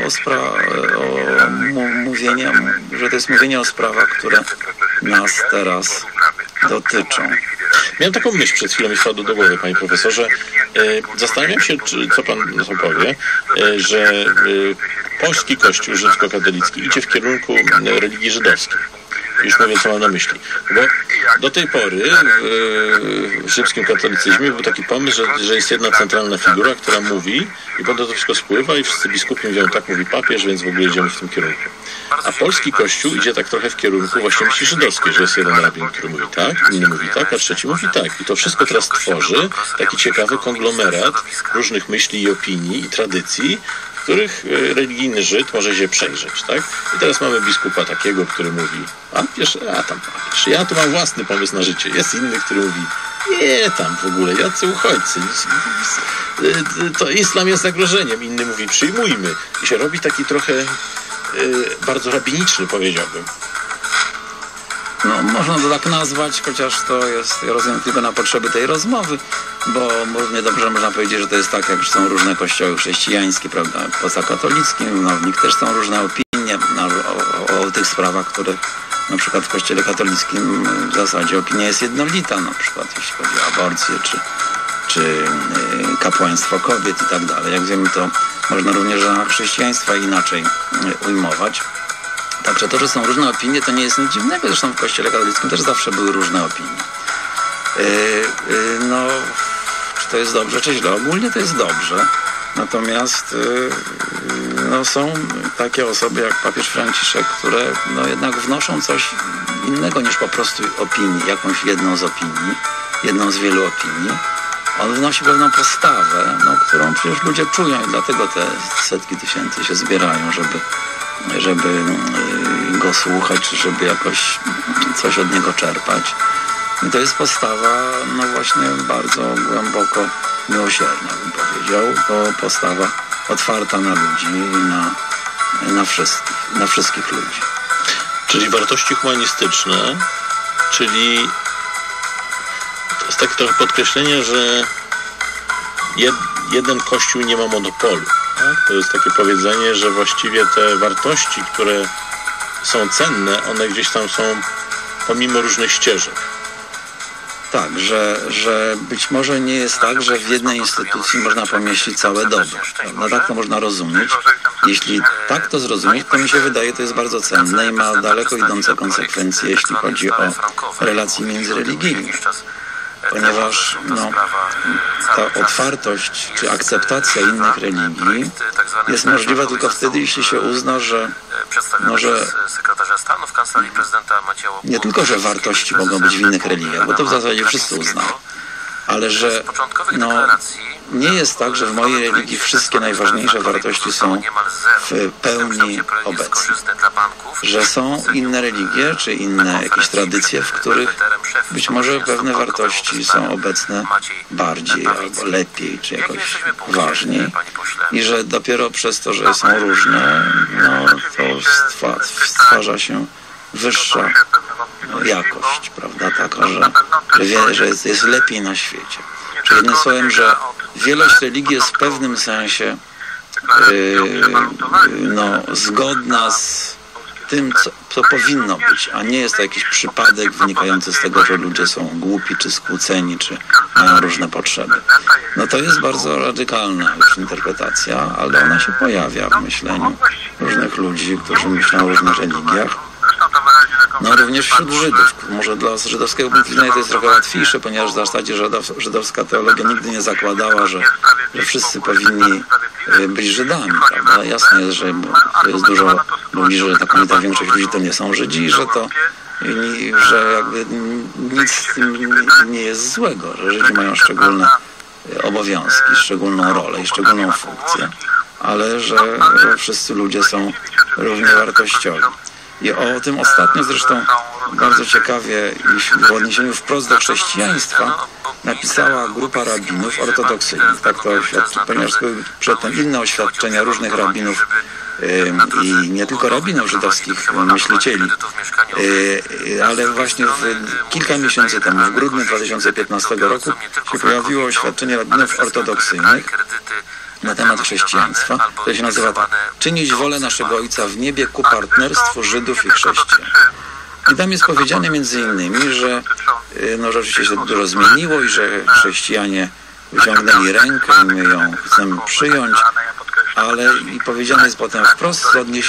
mówienie, że to jest mówienie o sprawach, które nas teraz dotyczą. Miałem taką myśl, przed chwilą mi wpadło do głowy, panie profesorze. Zastanawiam się, co pan na to powie, że polski kościół rzymskokatolicki idzie w kierunku religii żydowskiej. Już mówię, co mam na myśli. Bo do tej pory w rzymskim katolicyzmie był taki pomysł, że jest jedna centralna figura, która mówi i potem to wszystko spływa i wszyscy biskupi mówią, tak mówi papież, więc w ogóle idziemy w tym kierunku. A polski kościół idzie tak trochę w kierunku właśnie myśli żydowskiej, że jest jeden rabin, który mówi tak, inny mówi tak, a trzeci mówi tak. I to wszystko teraz tworzy taki ciekawy konglomerat różnych myśli i opinii i tradycji, w których religijny Żyd może się przejrzeć, tak? I teraz mamy biskupa takiego, który mówi, papież, ja tu mam własny pomysł na życie. Jest inny, który mówi, nie tam w ogóle, jacy uchodźcy, to islam jest zagrożeniem. Inny mówi, przyjmujmy. I się robi taki trochę bardzo rabiniczny, powiedziałbym. No, można to tak nazwać, chociaż to jest, ja rozumiem, tylko na potrzeby tej rozmowy, bo równie dobrze można powiedzieć, że to jest tak, jak są różne kościoły chrześcijańskie, prawda, poza katolickim, w nich też są różne opinie o tych sprawach, które na przykład w kościele katolickim w zasadzie opinia jest jednolita, na przykład jeśli chodzi o aborcję, czy kapłaństwo kobiet i tak dalej. Jak wiemy, to można również na chrześcijaństwa inaczej ujmować. Także to, że są różne opinie, to nie jest nic dziwnego. Zresztą w Kościele katolickim też zawsze były różne opinie. Czy to jest dobrze, czy źle? Ogólnie to jest dobrze. Natomiast są takie osoby jak papież Franciszek, które jednak wnoszą coś innego niż po prostu opinii, jakąś jedną z opinii, jedną z wielu opinii. On wnosi pewną postawę, którą przecież ludzie czują i dlatego te setki tysięcy się zbierają, żeby go słuchać, żeby jakoś coś od niego czerpać. I to jest postawa, właśnie bardzo głęboko miłosierna, bym powiedział, bo postawa otwarta na ludzi i na wszystkich ludzi. Czyli wartości humanistyczne, czyli to jest takie trochę podkreślenie, że jeden kościół nie ma monopolu. Tak? To jest takie powiedzenie, że właściwie te wartości, które są cenne, one gdzieś tam są pomimo różnych ścieżek. Tak, że być może nie jest tak, że w jednej instytucji można pomieścić całe dobro. No tak to można rozumieć. Jeśli tak to zrozumieć, to mi się wydaje, to jest bardzo cenne i ma daleko idące konsekwencje, jeśli chodzi o relacje międzyreligijne. Ponieważ ta otwartość czy akceptacja innych religii jest możliwa tylko wtedy, jeśli się uzna, że nie tylko, że wartości mogą być w innych religiach, bo to w zasadzie wszyscy uznają, ale że nie jest tak, że w mojej religii wszystkie najważniejsze wartości są w pełni obecne. Że są inne religie, czy inne jakieś tradycje, w których być może pewne wartości są obecne bardziej, albo lepiej, czy jakoś ważniej. I że dopiero przez to, że są różne, to stwarza się wyższa jakość, prawda, taka, że jest lepiej na świecie. Czyli jednym słowem, że wielość religii jest w pewnym sensie zgodna z tym, co powinno być, a nie jest to jakiś przypadek wynikający z tego, że ludzie są głupi, czy skłóceni, czy mają różne potrzeby. No to jest bardzo radykalna już interpretacja, ale ona się pojawia w myśleniu różnych ludzi, którzy myślą o różnych religiach. No również wśród Żydów. Może dla żydowskiego punktu widzenia to jest trochę łatwiejsze, ponieważ w zasadzie żydowska teologia nigdy nie zakładała, że wszyscy powinni być Żydami, prawda? Jasne jest, że jest dużo ludzi, że ta większość ludzi to nie są Żydzi, że jakby nic z tym nie jest złego, że Żydzi mają szczególne obowiązki, szczególną rolę i szczególną funkcję, ale że wszyscy ludzie są równie wartościowi. I o tym ostatnio zresztą bardzo ciekawie w odniesieniu wprost do chrześcijaństwa napisała grupa rabinów ortodoksyjnych. Tak to ponieważ były przedtem inne oświadczenia różnych rabinów i nie tylko rabinów żydowskich myślicieli, ale właśnie kilka miesięcy temu, w grudniu 2015 roku się pojawiło oświadczenie rabinów ortodoksyjnych na temat chrześcijaństwa, które się nazywa tak: czynić wolę naszego Ojca w niebie ku partnerstwu Żydów i chrześcijan. I tam jest powiedziane między innymi, że oczywiście się dużo zmieniło i że chrześcijanie wyciągnęli rękę i my ją chcemy przyjąć, ale i powiedziane jest potem wprost,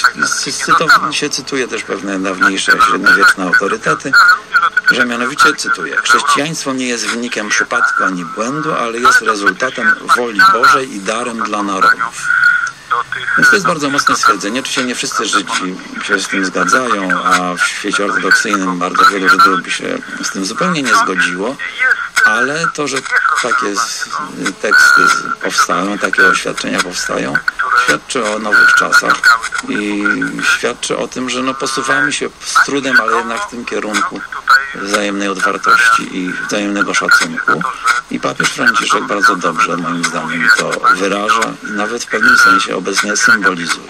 się cytuje też pewne dawniejsze średniowieczne autorytety, że mianowicie, cytuję: chrześcijaństwo nie jest wynikiem przypadku ani błędu, ale jest rezultatem woli Bożej i darem dla narodów. Więc to jest bardzo mocne stwierdzenie. Oczywiście nie wszyscy Żydzi się z tym zgadzają, a w świecie ortodoksyjnym bardzo wielu Żydów by się z tym zupełnie nie zgodziło, ale to, że takie teksty powstają, takie oświadczenia powstają, świadczy o nowych czasach i świadczy o tym, że posuwamy się z trudem, ale jednak w tym kierunku wzajemnej otwartości i wzajemnego szacunku. I papież Franciszek bardzo dobrze, moim zdaniem, to wyraża i nawet w pewnym sensie obecnie symbolizuje.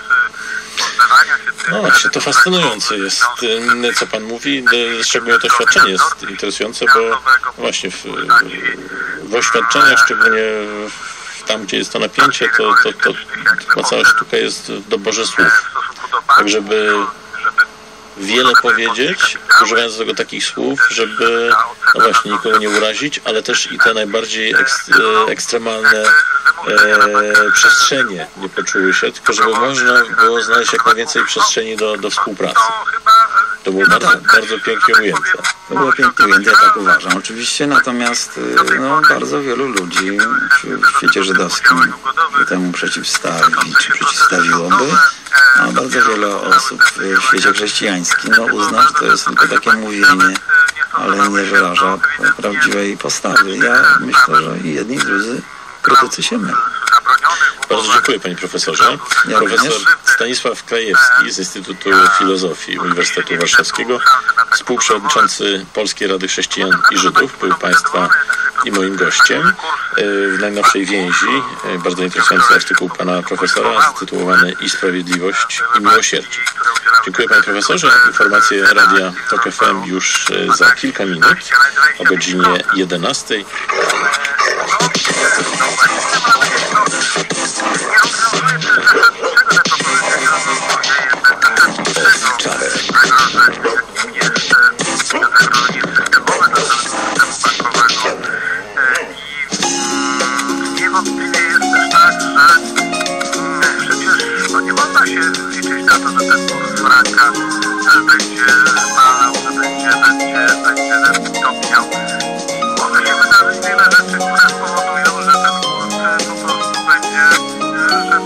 No właśnie, to fascynujące jest, co Pan mówi. Szczególnie to oświadczenie jest interesujące, bo właśnie w oświadczeniach, szczególnie tam, gdzie jest to napięcie, to cała sztuka jest w doborze słów. Tak, żeby wiele powiedzieć, używając do tego takich słów, żeby właśnie nikogo nie urazić, ale też i te najbardziej ekstremalne przestrzenie nie poczuły się, tylko żeby można było znaleźć jak najwięcej przestrzeni do współpracy. To było bardzo pięknie ujęte. To było pięknie ujęte, ja tak uważam. Oczywiście, natomiast bardzo wielu ludzi w świecie żydowskim temu przeciwstawi, czy przeciwstawiłoby, a bardzo wiele osób w świecie chrześcijańskim uzna, że to jest tylko takie mówienie, ale nie wyraża prawdziwej postawy. Ja myślę, że i jedni, i drudzy krytycy się mylą. Bardzo dziękuję, panie profesorze. Profesor Stanisław Krajewski z Instytutu Filozofii Uniwersytetu Warszawskiego, współprzewodniczący Polskiej Rady Chrześcijan i Żydów, był państwa i moim gościem. W najnowszej więzi bardzo interesujący artykuł pana profesora zatytułowany "I sprawiedliwość, i miłosierdzie". Dziękuję, panie profesorze. Informacje Radia TOK FM już za kilka minut o godzinie 11. Niewątpliwie jest też tak, że przecież nie można się liczyć na to, że ten kurs franka będzie malał, że będzie stopniał. Może się wydarzyć wiele rzeczy, które spowodują, że ten kurs po prostu będzie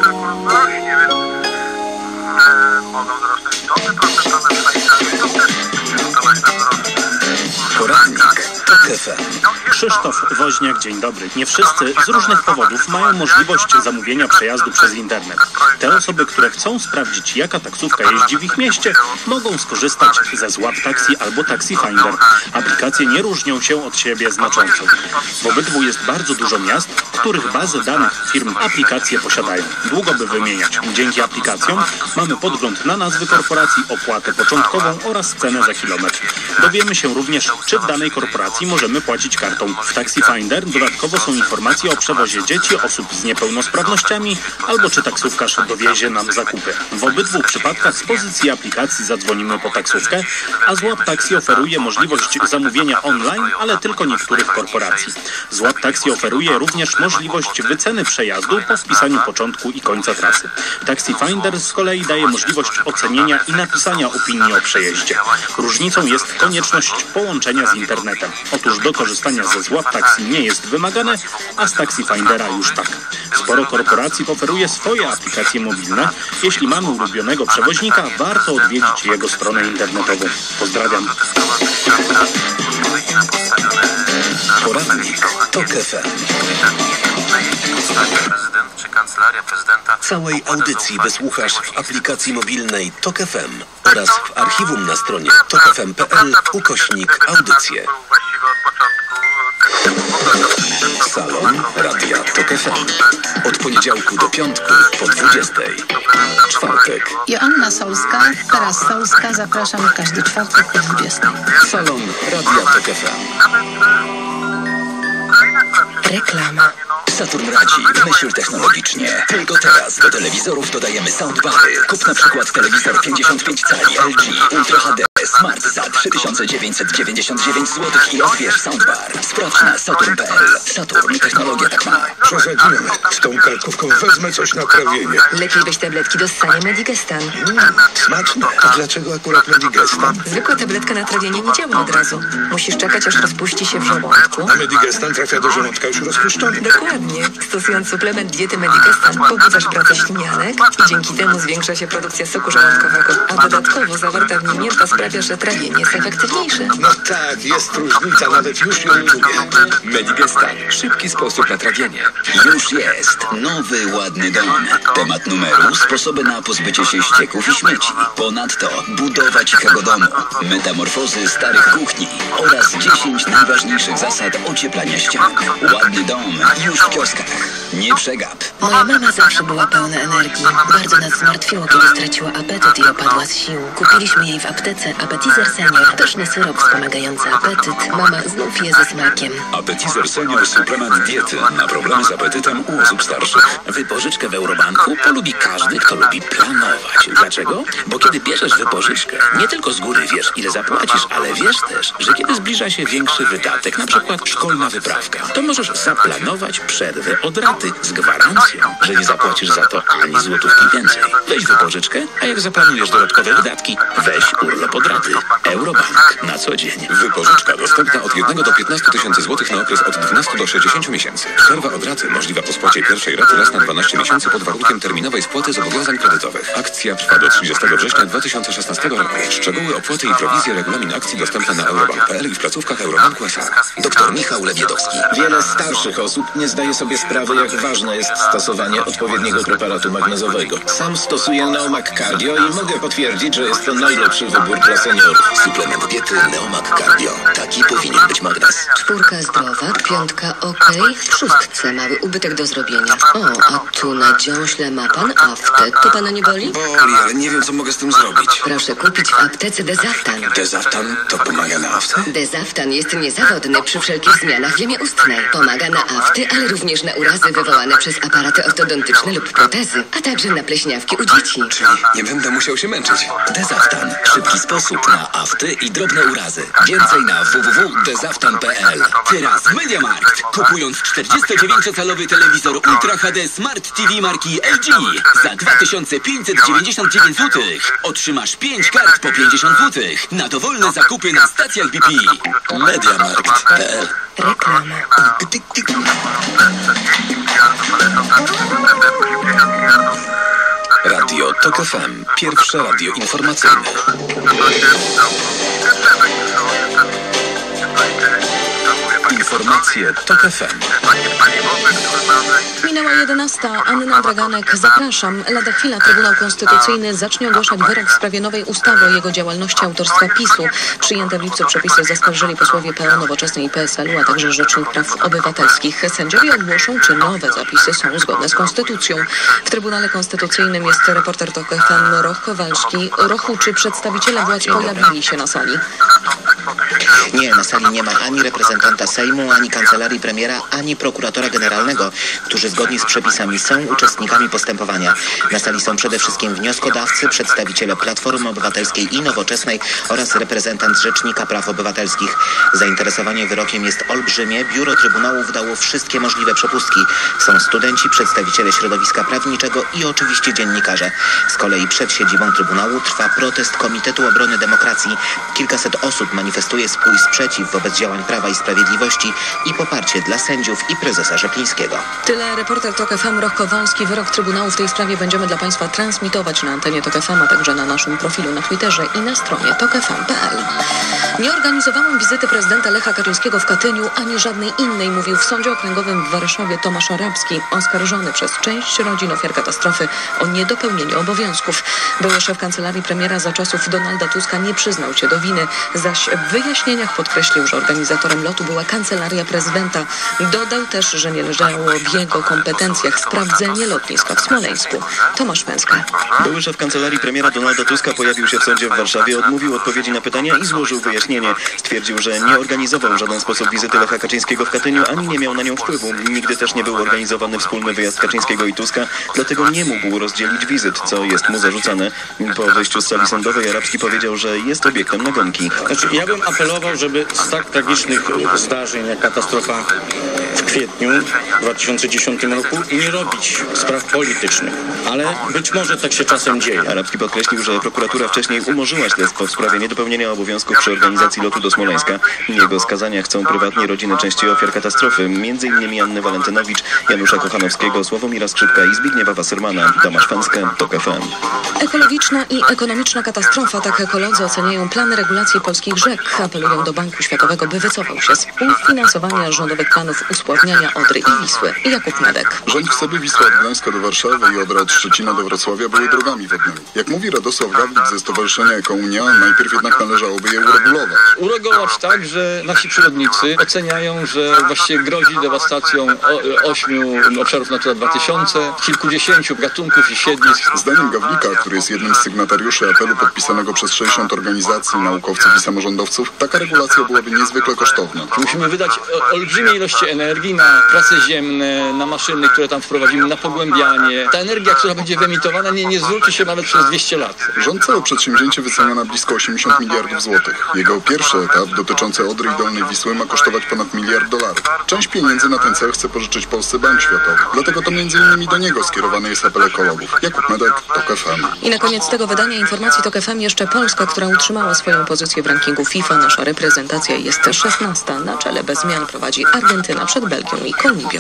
FM. Krzysztof Woźniak, dzień dobry. Nie wszyscy z różnych powodów mają możliwość zamówienia przejazdu przez internet. Te osoby, które chcą sprawdzić, jaka taksówka jeździ w ich mieście, mogą skorzystać ze Złap Taxi albo Taxi Finder. Aplikacje nie różnią się od siebie znacząco. W obydwu jest bardzo dużo miast, w których bazy danych firm aplikacje posiadają. Długo by wymieniać. Dzięki aplikacjom mamy podgląd na nazwy korporacji, opłatę początkową oraz cenę za kilometr. Dowiemy się również, czy w danej korporacji możemy płacić kartą. W Taxi Finder dodatkowo są informacje o przewozie dzieci, osób z niepełnosprawnościami albo czy taksówkarz dowiezie nam zakupy. W obydwu przypadkach z pozycji aplikacji zadzwonimy po taksówkę, a Złap Taxi oferuje możliwość zamówienia online, ale tylko niektórych korporacji. Złap Taxi oferuje również możliwość wyceny przejazdu po wpisaniu początku i końca trasy. Taxi Finder z kolei daje możliwość ocenienia i napisania opinii o przejeździe. Różnicą jest konieczność połączenia z internetem. Otóż do korzystania ze Złap Taxi nie jest wymagane, a z Taxi Findera już tak. Sporo korporacji oferuje swoje aplikacje mobilne. Jeśli mamy ulubionego przewoźnika, warto odwiedzić jego stronę internetową. Pozdrawiam. Poradnik TOK FM. Prezydent czy kancelaria prezydenta. Całej audycji wysłuchasz w aplikacji mobilnej TOK FM oraz w archiwum na stronie tokfm.pl/audycje. Salon Radia TOK FM. Od poniedziałku do piątku po 20:00. Czwartek. Joanna Solska, teraz Solska. Zapraszam każdy czwartek po 20:00. Salon Radia TOK FM. Reklama. Saturn radzi, myśl technologicznie. Tylko teraz do telewizorów dodajemy soundbary. Kup na przykład telewizor 55 cali LG Ultra HD Smart za 3999 zł i odbierz soundbar. Sprawdź na saturn.pl. Saturn, technologia tak ma. Przesadziłem. Z tą kartkówką wezmę coś na trawienie. Lepiej weź tabletki do ssania Medigestan. Smaczne. A dlaczego akurat Medigestan? Zwykła tabletka na trawienie nie działa od razu. Musisz czekać, aż rozpuści się w żołądku. A Medigestan trafia do żołądka już rozpuszczony. Dokładnie. Stosując suplement diety Medigestan pobudzasz pracę ślinianek i dzięki temu zwiększa się produkcja soku żołądkowego. A dodatkowo zawarta w nim mięta sprawia, że trawienie jest efektywniejsze. No tak, jest różnica, nawet już ją czuję. Medigestan. Szybki sposób na trawienie. Już jest. Nowy, ładny dom. Temat numeru: sposoby na pozbycie się ścieków i śmieci. Ponadto budowa cichego domu, metamorfozy starych kuchni oraz 10 najważniejszych zasad ocieplania ścian. Ładny dom już w kioskach. Nie przegap. Moja mama zawsze była pełna energii. Bardzo nas zmartwiło, kiedy straciła apetyt i opadła z sił. Kupiliśmy jej w aptece Appetizer Senior. Pyszny syrop wspomagający apetyt. Mama znów je ze smakiem. Appetizer Senior, suplement diety na problemy z apetytem u osób starszych. Wypożyczkę w Eurobanku polubi każdy, kto lubi planować. Dlaczego? Bo kiedy bierzesz wypożyczkę, nie tylko z góry wiesz, ile zapłacisz, ale wiesz też, że kiedy zbliża się większy wydatek, na przykład szkolna wyprawka, to możesz zaplanować przerwę od raty z gwarancją, że nie zapłacisz za to ani złotówki więcej. Weź wypożyczkę, a jak zaplanujesz dodatkowe wydatki, weź urlop od raty. Eurobank na co dzień. Wypożyczka dostępna od 1 do 15 tysięcy złotych na okres od 12 do 60 miesięcy. Przerwa od raty możliwa po spłacie pierwszej raty raz na 12 miesięcy pod warunkiem terminowej spłaty zobowiązań kredytowych. Akcja trwa do 30 września 2016 roku. Szczegóły, opłaty i prowizje, regulamin akcji dostępny na eurobank.pl i w placówkach Eurobanku S.A. Dr Michał Lewiedowski. Wiele starszych osób nie zdaje sobie sprawy, jak ważne jest stosowanie odpowiedniego preparatu magnezowego. Sam stosuję Neomag Cardio i mogę potwierdzić, że jest to najlepszy wybór dla seniorów. Suplement diety Neomag Cardio. Taki powinien być magnez. 4 zdrowa, 5 OK, w 6 mały ubytek do zrobienia. O, a tu na dziąśle ma pan aftę. To pana nie boli? Boli, ale nie wiem, co mogę z tym zrobić. Proszę kupić w aptece Dezaftan. Dezaftan to pomaga na aftę? Dezaftan jest niezawodny przy wszelkich zmianach w jamie ustnej. Pomaga na afty, ale również na urazy wywołane przez aparaty ortodontyczne lub protezy, a także na pleśniawki u dzieci. Czyli nie będę musiał się męczyć. Dezaftan. Szybki sposób na afty i drobne urazy. Więcej na www.dezaftan.pl. Teraz MediaMarkt. Kupując 49-calowy telewizor Ultra HD Smart TV marki LG za 2599 zł otrzymasz 5 kart po 50 zł na dowolne zakupy na stacjach BP. MediaMarkt.pl. Reklama. Radio TOK FM. Pierwsze radio informacyjne. Dziękuję. Informacje TOK FM. Minęła 11. Anna Draganek, zapraszam. Lada chwila Trybunał Konstytucyjny zacznie ogłaszać wyrok w sprawie nowej ustawy o jego działalności autorstwa PiS-u. Przyjęte w lipcu przepisy zaskarżyli posłowie PO, Nowoczesnej i PSL-u, a także Rzecznik Praw Obywatelskich. Sędziowie ogłoszą, czy nowe zapisy są zgodne z Konstytucją. W Trybunale Konstytucyjnym jest reporter TOK FM Roch Kowalski. Rochu, czy przedstawiciele władz pojawili się na sali? Nie, na sali nie ma ani reprezentanta Sejmu, ani kancelarii premiera, ani prokuratora generalnego, którzy zgodnie z przepisami są uczestnikami postępowania. Na sali są przede wszystkim wnioskodawcy, przedstawiciele Platformy Obywatelskiej i Nowoczesnej oraz reprezentant Rzecznika Praw Obywatelskich. Zainteresowanie wyrokiem jest olbrzymie. Biuro Trybunałów dało wszystkie możliwe przepustki. Są studenci, przedstawiciele środowiska prawniczego i oczywiście dziennikarze. Z kolei przed siedzibą Trybunału trwa protest Komitetu Obrony Demokracji. Kilkaset osób manifestuje swój sprzeciw wobec działań Prawa i Sprawiedliwości i poparcie dla sędziów i prezesa Rzeplińskiego. Tyle reporter TOK FM Roch Kowalski. Wyrok Trybunału w tej sprawie będziemy dla Państwa transmitować na antenie TOK FM, a także na naszym profilu na Twitterze i na stronie tokfm.pl. Nie organizowałem wizyty prezydenta Lecha Kaczyńskiego w Katyniu ani żadnej innej, mówił w Sądzie Okręgowym w Warszawie Tomasz Arabski, oskarżony przez część rodzin ofiar katastrofy o niedopełnienie obowiązków. Były szef kancelarii premiera za czasów Donalda Tuska nie przyznał się do winy, zaś w wyjaśnieniach podkreślił, że organizatorem lotu była kancelaria prezydenta. Dodał też, że nie leżało w jego kompetencjach sprawdzenie lotniska w Smoleńsku. Tomasz Męska. Były szef kancelarii premiera Donalda Tuska pojawił się w sądzie w Warszawie, odmówił odpowiedzi na pytania i złożył wyjaśnienie. Stwierdził, że nie organizował w żaden sposób wizyty Lecha Kaczyńskiego w Katyniu, ani nie miał na nią wpływu. Nigdy też nie był organizowany wspólny wyjazd Kaczyńskiego i Tuska, dlatego nie mógł rozdzielić wizyt, co jest mu zarzucane. Po wyjściu z sali sądowej Arabski powiedział, że jest obiektem nagonki. Ja bym apelował, żeby z tak tragicznych zdarzeń jak katastrofa w kwietniu 2010 roku nie robić spraw politycznych, ale być może tak się czasem dzieje. Arabski podkreślił, że prokuratura wcześniej umorzyła śledztwo w sprawie niedopełnienia obowiązków przy organizacji lotu do Smoleńska. Jego skazania chcą prywatnie rodziny części ofiar katastrofy, m.in. Anny Walentynowicz, Janusza Kochanowskiego, Sławomira Skrzypka i Zbigniewa Wassermana. Tomasz Fęskę, TOK FM. Ekologiczna i ekonomiczna katastrofa, tak ekolodzy oceniają plany regulacji polskich rzek. Apelują do Banku Światowego, by wycofał się z współfinansowania rządowych planów uspławniania Odry i Wisły. Jakub Medek. Rząd chce, by Wisła od Gdańska do Warszawy i Odra od Szczecina do Wrocławia były drogami wodnymi. Jak mówi Radosław Gawlik ze Stowarzyszenia Ekounia, najpierw jednak należałoby je uregulować. Uregulować tak, że nasi przyrodnicy oceniają, że właściwie grozi dewastacją 8 obszarów Natura 2000, kilkudziesięciu gatunków i siedlisk. Zdaniem Gawlika, który jest jednym z sygnatariuszy apelu podpisanego przez 60 organizacji, naukowców i samorządowców, taka regulacja byłaby niezwykle kosztowna. Musimy wydać olbrzymie ilości energii na prace ziemne, na maszyny, które tam wprowadzimy, na pogłębianie. Ta energia, która będzie wyemitowana, nie zwróci się nawet przez 200 lat. Rząd całe przedsięwzięcie wycenia na blisko 80 miliardów złotych. Jego pierwszy etap dotyczący Odry i Dolnej Wisły ma kosztować ponad $1 miliard. Część pieniędzy na ten cel chce pożyczyć Polsce Bank Światowy. Dlatego to m.in. do niego skierowany jest apel ekologów. Jakub Medek, TOK FM. I na koniec tego wydania informacji TOK FM jeszcze Polska, która utrzymała swoją pozycję w rankingu FIFA. Nasza reprezentacja jest 16. Na czele bez zmian prowadzi Argentyna przed Belgią i Kolumbią.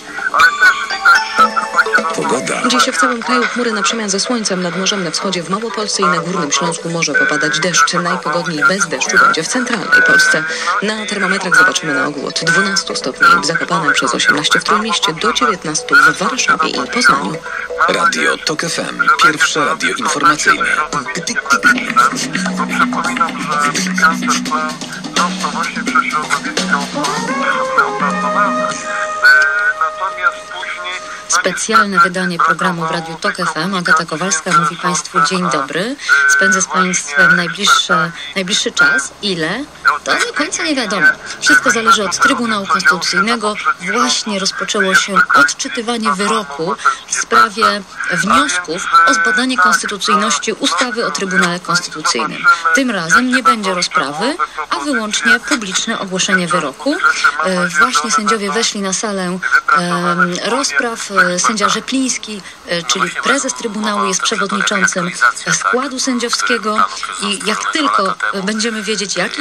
Pogoda. Dziś w całym kraju chmury na przemian ze słońcem. Nad morzem na wschodzie, w Małopolsce i na Górnym Śląsku może popadać deszcz. Najpogodniej bez deszczu będzie w centralnej Polsce. Na termometrach zobaczymy na ogół od 12 stopni w Zakopanem, przez 18 w Trójmieście, do 19 w Warszawie i Poznaniu. Radio TOK FM. Pierwsze radio informacyjne. Przypominam, że Cancerplan został właśnie przez środowisko opracowany. Natomiast później... Specjalne wydanie programu w Radiu TOK FM. Agata Kowalska mówi Państwu dzień dobry. Spędzę z Państwem najbliższy czas. Ile? To do końca nie wiadomo. Wszystko zależy od Trybunału Konstytucyjnego. Właśnie rozpoczęło się odczytywanie wyroku w sprawie wniosków o zbadanie konstytucyjności ustawy o Trybunale Konstytucyjnym. Tym razem nie będzie rozprawy, a wyłącznie publiczne ogłoszenie wyroku. Właśnie sędziowie weszli na salę rozpraw. Sędzia Rzepliński, czyli prezes Trybunału, jest przewodniczącym składu sędziowskiego i jak tylko będziemy wiedzieć, jaki jest wyrok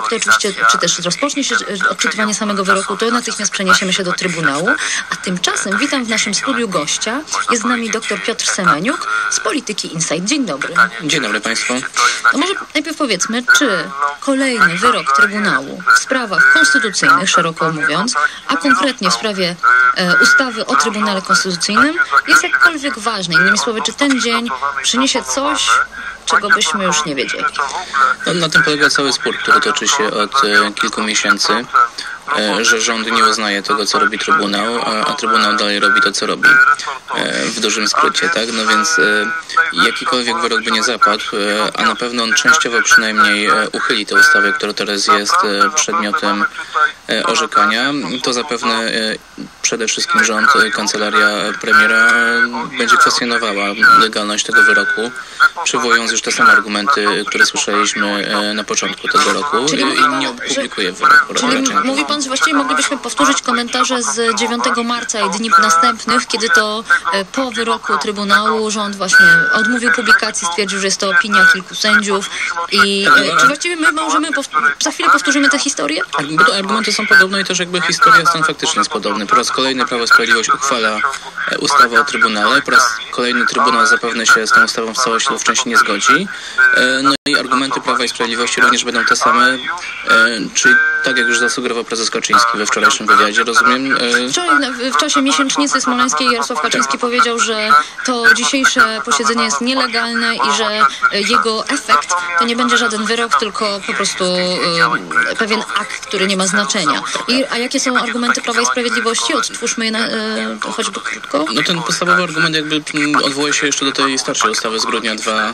to oczywiście, czy też rozpocznie się odczytywanie samego wyroku, to natychmiast przeniesiemy się do Trybunału. A tymczasem witam w naszym studiu gościa. Jest z nami dr Piotr Semeniuk z Polityki Insight. Dzień dobry. Dzień dobry Państwu. No może najpierw powiedzmy, czy kolejny wyrok Trybunału w sprawach konstytucyjnych, szeroko mówiąc, a konkretnie w sprawie ustawy o Trybunale Konstytucyjnym jest jakkolwiek ważny. Innymi słowy, czy ten dzień przyniesie coś, czego byśmy już nie wiedzieli? No, na tym polega cały spór, który toczy się od kilku miesięcy, że rząd nie uznaje tego, co robi Trybunał, a Trybunał dalej robi to, co robi. W dużym skrócie, tak? No więc jakikolwiek wyrok by nie zapadł, a na pewno on częściowo przynajmniej uchyli tę ustawę, która teraz jest przedmiotem orzekania, to zapewne przede wszystkim rząd, kancelaria premiera będzie kwestionowała legalność tego wyroku, przywołując już te same argumenty, które słyszeliśmy na początku tego roku, i nie opublikuje wyroku. Czyli mówi pan, że właściwie moglibyśmy powtórzyć komentarze z 9 marca i dni następnych, kiedy to po wyroku Trybunału rząd właśnie odmówił publikacji, stwierdził, że jest to opinia kilku sędziów i czy właściwie my możemy, za chwilę powtórzymy tę historię? Argumenty są podobne i też jakby historia stan faktycznie jest podobny. Po raz kolejny Prawo i Sprawiedliwość uchwala ustawę o Trybunale, po raz kolejny Trybunał zapewne się z tą ustawą w całości lub w części nie zgodzi. No i argumenty Prawa i Sprawiedliwości również będą te same, czyli tak jak już zasugerował prezes Kaczyński we wczorajszym wywiadzie, rozumiem. Wczoraj w czasie miesięcznicy smoleńskiej Jarosław Kaczyński powiedział, że to dzisiejsze posiedzenie jest nielegalne i że jego efekt to nie będzie żaden wyrok, tylko po prostu pewien akt, który nie ma znaczenia. A jakie są argumenty Prawa i Sprawiedliwości? Odtwórzmy je choćby krótko. No ten podstawowy argument jakby odwołuje się jeszcze do tej starszej ustawy z grudnia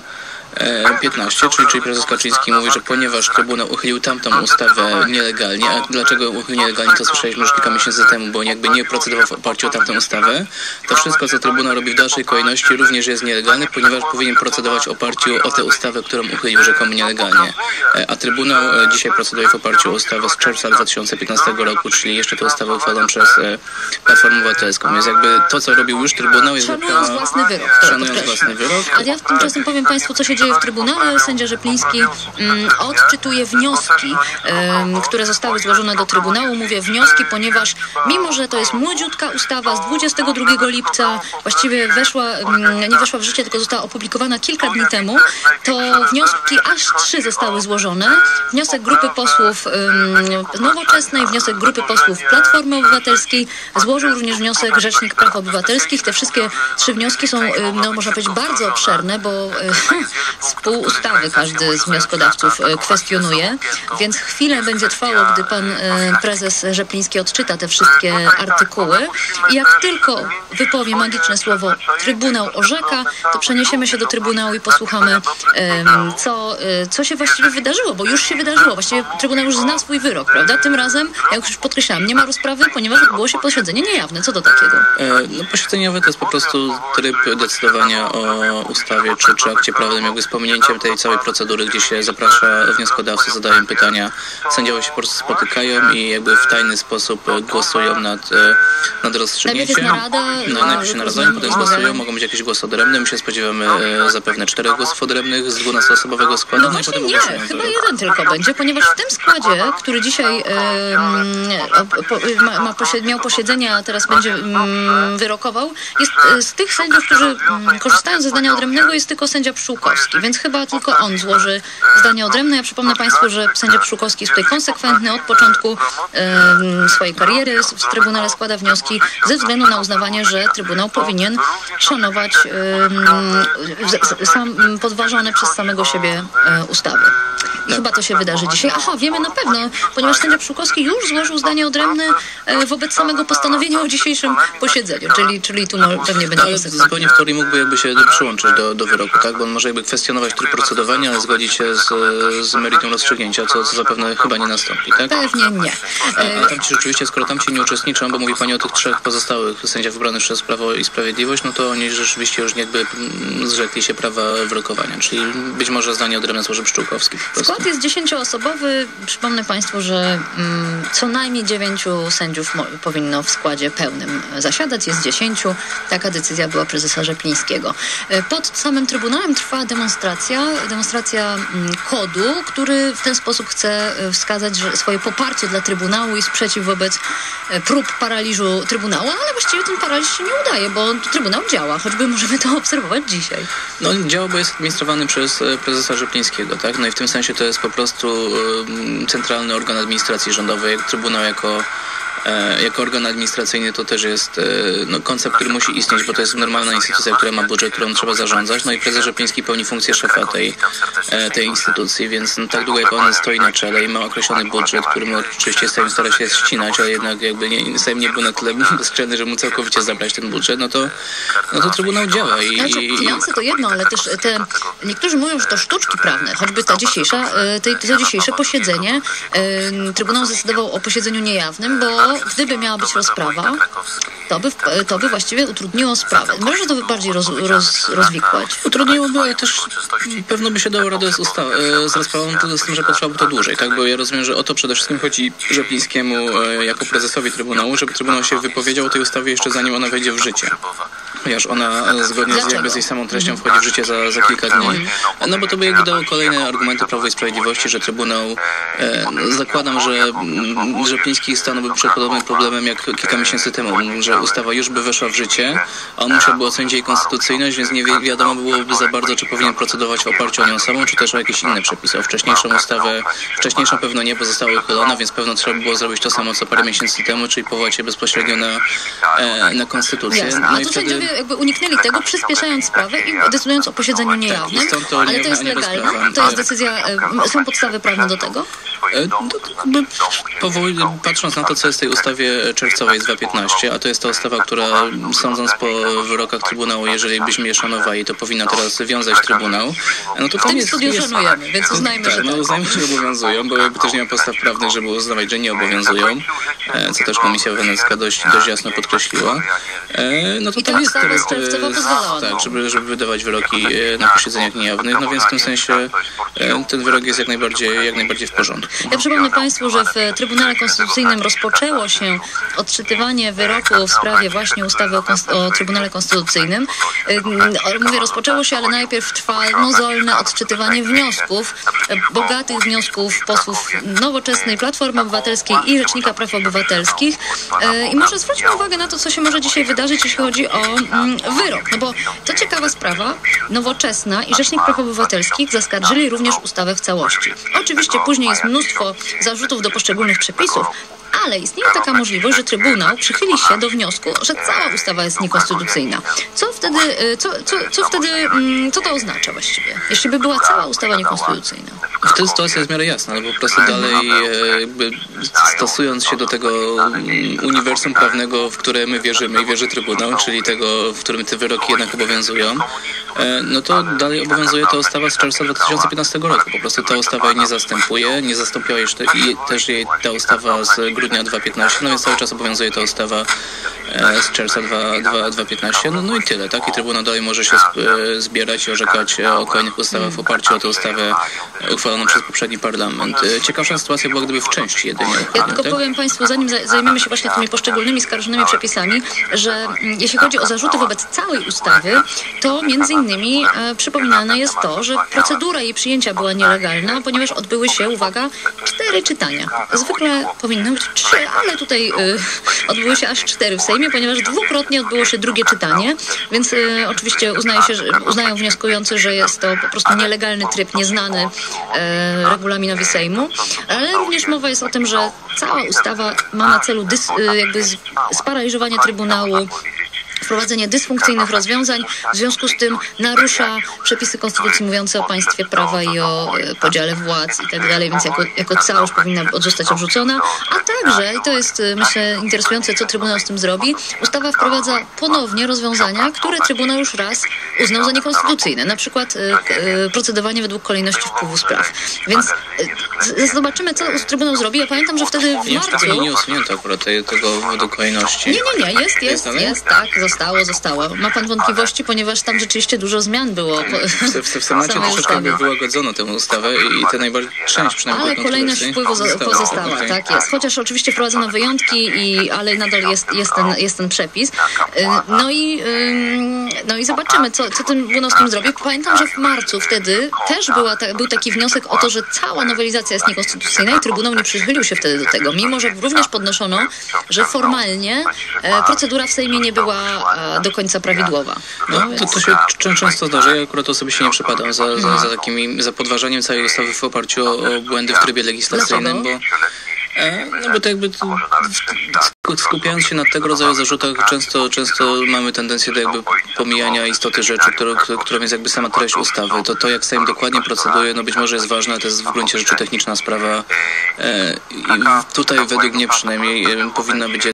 2015, czyli prezes Kaczyński mówi, że ponieważ Trybunał uchylił tamtą ustawę nielegalnie, a dlaczego uchylił nielegalnie, to słyszeliśmy już kilka miesięcy temu, bo jakby nie procedował w oparciu o tamtą ustawę, to wszystko, co Trybunał robi w dalszej kolejności, również jest nielegalne, ponieważ powinien procedować w oparciu o tę ustawę, którą uchylił rzekomo nielegalnie. A Trybunał dzisiaj proceduje w oparciu o ustawę z czerwca 2015 roku, czyli jeszcze tę ustawę uchwaloną przez Platformę Obywatelską. Więc jakby to, co robił już Trybunał, jest... Szanując własny wyrok. A ja tymczasem powiem Państwu, co się dzieje w Trybunale. Sędzia Rzepliński odczytuje wnioski, które zostały złożone do Trybunału. Mówię wnioski, ponieważ mimo, że to jest młodziutka ustawa z 22 lipca, właściwie nie weszła w życie, tylko została opublikowana kilka dni temu, to wnioski aż 3 zostały złożone. Wniosek grupy posłów Nowoczesnej, wniosek grupy posłów Platformy Obywatelskiej, złożył również wniosek Rzecznik Praw Obywatelskich. Te wszystkie 3 wnioski są, można powiedzieć, bardzo obszerne, bo z pół ustawy każdy z wnioskodawców kwestionuje, więc chwilę będzie trwało, gdy pan prezes Rzepliński odczyta te wszystkie artykuły i jak tylko wypowie magiczne słowo Trybunał orzeka, to przeniesiemy się do Trybunału i posłuchamy, co się właściwie wydarzyło, bo już się wydarzyło. Właściwie Trybunał już zna swój wyrok, prawda? Tym razem, jak już podkreślałam, nie ma rozprawy, ponieważ odbyło się posiedzenie niejawne. Co do takiego? No, posiedzenie niejawne to jest po prostu tryb decydowania o ustawie czy akcie prawnym, jakby z pominięciem tej całej procedury, gdzie się zaprasza wnioskodawcy, zadają pytania, sędziowie się po prostu spotykają i jakby w tajny sposób głosują nad rozstrzygnięciem. Najpierw się naradzają, potem głosują, mogą być jakieś głosy odrębne. My się spodziewamy zapewne 4 głosów odrębnych z 12-osobowego składu. No właśnie nie, chyba 1 tylko będzie, ponieważ w tym składzie, który dzisiaj miał posiedzenie, a teraz będzie wyrokował, jest z tych sędziów, którzy korzystają ze zdania odrębnego, jest tylko sędzia Pszczółkowski, więc chyba tylko on złoży zdanie odrębne. Ja przypomnę Państwu, że sędzia Pszczółkowski jest tutaj konsekwentny od początku swojej kariery w Trybunale, składa wnioski ze względu na uznawanie, że Trybunał powinien szanować podważone przez samego siebie ustawy. I chyba to się wydarzy dzisiaj. Aha, wiemy na pewno, ponieważ sędzia Pszczółkowski już złożył zdanie odrębne wobec samego postanowienia o dzisiejszym posiedzeniu, czyli tu pewnie będzie... Ale zupełnie w teorii mógłby jakby się przyłączyć do wyroku, tak? Bo on może jakby kwestionować tryb procedowania, ale zgodzić się z meritum rozstrzygnięcia, co zapewne chyba nie nastąpi, tak? Pewnie nie. A tam ci rzeczywiście, skoro tam ci nie uczestniczą, bo mówi Pani o tych 3 pozostałych sędziach wybranych przez Prawo i Sprawiedliwość, no to oni rzeczywiście już jakby zrzekli się prawa wyrokowania, czyli być może zdanie odrębne złoży Pszczółkowski. Skład jest 10-osobowy. Przypomnę Państwu, że co najmniej 9 sędziów sędziów powinno w składzie pełnym zasiadać. Jest 10. Taka decyzja była prezesa Rzeplińskiego. Pod samym Trybunałem trwa demonstracja KOD-u, który w ten sposób chce wskazać że swoje poparcie dla Trybunału i sprzeciw wobec prób paraliżu Trybunału, ale właściwie ten paraliż się nie udaje, bo Trybunał działa, choćby możemy to obserwować dzisiaj. No działa, bo jest administrowany przez prezesa Rzeplińskiego, tak? No i w tym sensie to jest po prostu centralny organ administracji rządowej. Trybunał jako organ administracyjny to też jest koncept, który musi istnieć, bo to jest normalna instytucja, która ma budżet, którą trzeba zarządzać. No i prezes Rzepliński pełni funkcję szefa tej instytucji, więc tak długo jak on stoi na czele i ma określony budżet, który oczywiście Sejm stara się ścinać, ale jednak jakby Sejm nie był na tyle bezczelny, żeby mu całkowicie zabrać ten budżet, no to Trybunał działa. Finanse to jedno, ale też niektórzy mówią, że to sztuczki prawne, choćby to dzisiejsze posiedzenie. Trybunał zdecydował o posiedzeniu niejawnym, bo gdyby miała być rozprawa, to by właściwie utrudniło sprawę. Może to bardziej rozwikłać? Utrudniłoby, ale też pewno by się dało radę z rozprawą, z tym, że potrwałoby to dłużej, tak? Bo ja rozumiem, że o to przede wszystkim chodzi Rzeplińskiemu jako prezesowi Trybunału, żeby Trybunał się wypowiedział o tej ustawie jeszcze zanim ona wejdzie w życie. Ponieważ ona zgodnie z jej samą treścią wchodzi w życie za kilka dni. No bo to by jakby dało kolejne argumenty Prawa i Sprawiedliwości, że Trybunał, zakładam, że Rzepliński stanąłby przed podobnym problemem jak kilka miesięcy temu, że ustawa już by weszła w życie, a on musiałby ocenić jej konstytucyjność, więc nie wiadomo byłoby za bardzo, czy powinien procedować w oparciu o nią samą, czy też o jakieś inne przepisy. O wcześniejszą pewno nie, bo została uchylona, więc pewno trzeba by było zrobić to samo, co parę miesięcy temu, czyli powołać się bezpośrednio na konstytucję. Jasne. No i wtedy jakby uniknęli tego, przyspieszając sprawę i decydując o posiedzeniu niejawnym, ale to jest legalne? To jest decyzja, są podstawy prawne do tego? Patrząc na to, co jest w tej ustawie czerwcowej z 2015, a to jest ta ustawa, która sądząc po wyrokach Trybunału, jeżeli byśmy je szanowali, to powinna teraz wiązać Trybunał. No to w tym studiu szanujemy, więc uznajmy, że tak. Uznajmy, że obowiązują, bo jakby też nie ma podstaw prawnych, żeby uznawać, że nie obowiązują, co też Komisja Wenecka dość jasno podkreśliła. No to tam jest teraz, tak, żeby wydawać wyroki na posiedzeniach niejawnych, no więc w tym sensie ten wyrok jest jak najbardziej w porządku. Ja przypomnę Państwu, że w Trybunale Konstytucyjnym rozpoczęło się odczytywanie wyroku w sprawie właśnie ustawy o Trybunale Konstytucyjnym. Mówię, rozpoczęło się, ale najpierw trwa mozolne odczytywanie wniosków, bogatych wniosków posłów Nowoczesnej, Platformy Obywatelskiej i Rzecznika Praw Obywatelskich. I może zwróćmy uwagę na to, co się może dzisiaj wydarzyć, jeśli chodzi o wyrok. No bo to ciekawa sprawa. Nowoczesna i Rzecznik Praw Obywatelskich zaskarżyli również ustawę w całości. Oczywiście później jest mnóstwo zarzutów do poszczególnych przepisów, ale istnieje taka możliwość, że Trybunał przychyli się do wniosku, że cała ustawa jest niekonstytucyjna. Co to oznacza właściwie, jeśli by była cała ustawa niekonstytucyjna? Wtedy sytuacja jest w miarę jasna, ale po prostu dalej jakby stosując się do tego uniwersum prawnego, w które my wierzymy i wierzy Trybunał, czyli tego, w którym te wyroki jednak obowiązują, no to dalej obowiązuje ta ustawa z czerwca 2015 roku. Po prostu ta ustawa jej nie zastępuje, nie zastąpiła też jej ta ustawa z grudnia 2015, no więc cały czas obowiązuje ta ustawa z czerwca 2015, no i tyle, tak? I Trybunał dalej może się zbierać i orzekać o kolejnych ustawach w oparciu o tę ustawę uchwaloną przez poprzedni parlament. Ciekawsza sytuacja była, gdyby w części jedynie. Ja tylko powiem Państwu, zanim zajmiemy się właśnie tymi poszczególnymi skarżonymi przepisami, że jeśli chodzi o zarzuty wobec całej ustawy, to między innymi przypominane jest to, że procedura jej przyjęcia była nielegalna, ponieważ odbyły się, uwaga, 4 czytania. Zwykle powinno być 3, ale tutaj odbyły się aż 4 w Sejmie, ponieważ dwukrotnie odbyło się drugie czytanie, więc oczywiście uznają wnioskujący, że jest to po prostu nielegalny tryb, nieznany regulaminowi Sejmu, ale również mowa jest o tym, że cała ustawa ma na celu jakby sparaliżowanie Trybunału, wprowadzenie dysfunkcyjnych rozwiązań, w związku z tym narusza przepisy konstytucji mówiące o państwie prawa i o podziale władz i tak dalej, więc jako całość powinna zostać odrzucona, a także, i to jest myślę interesujące, co Trybunał z tym zrobi, ustawa wprowadza ponownie rozwiązania, które Trybunał już raz uznał za niekonstytucyjne, na przykład procedowanie według kolejności wpływu spraw. Więc zobaczymy, co Trybunał zrobi. Ja pamiętam, że wtedy w marcu... Nie usunięto akurat tego według kolejności. Nie, jest, tak, zostało. Ma pan wątpliwości, ponieważ tam rzeczywiście dużo zmian było. W Senacie troszeczkę wyłagodzono tę ustawę i tę najbardziej część przynajmniej. Ale kolejność wpływu pozostała, tak jest. Chociaż oczywiście wprowadzono wyjątki, ale nadal jest ten przepis. No i zobaczymy, co Trybunał z tym zrobi. Pamiętam, że w marcu wtedy też był taki wniosek o to, że cała nowelizacja jest niekonstytucyjna i Trybunał nie przychylił się wtedy do tego, mimo że również podnoszono, że formalnie procedura w Sejmie nie była do końca prawidłowa. To się często zdarza. Ja akurat osobiście nie przepadam za podważaniem całej ustawy w oparciu o błędy w trybie legislacyjnym, bo to jakby skupiając się na tego rodzaju zarzutach, często mamy tendencję do jakby pomijania istoty rzeczy, którą jest jakby sama treść ustawy. To jak Sejm dokładnie proceduje, być może jest ważne, ale to jest w gruncie rzeczy techniczna sprawa i tutaj według mnie przynajmniej powinna być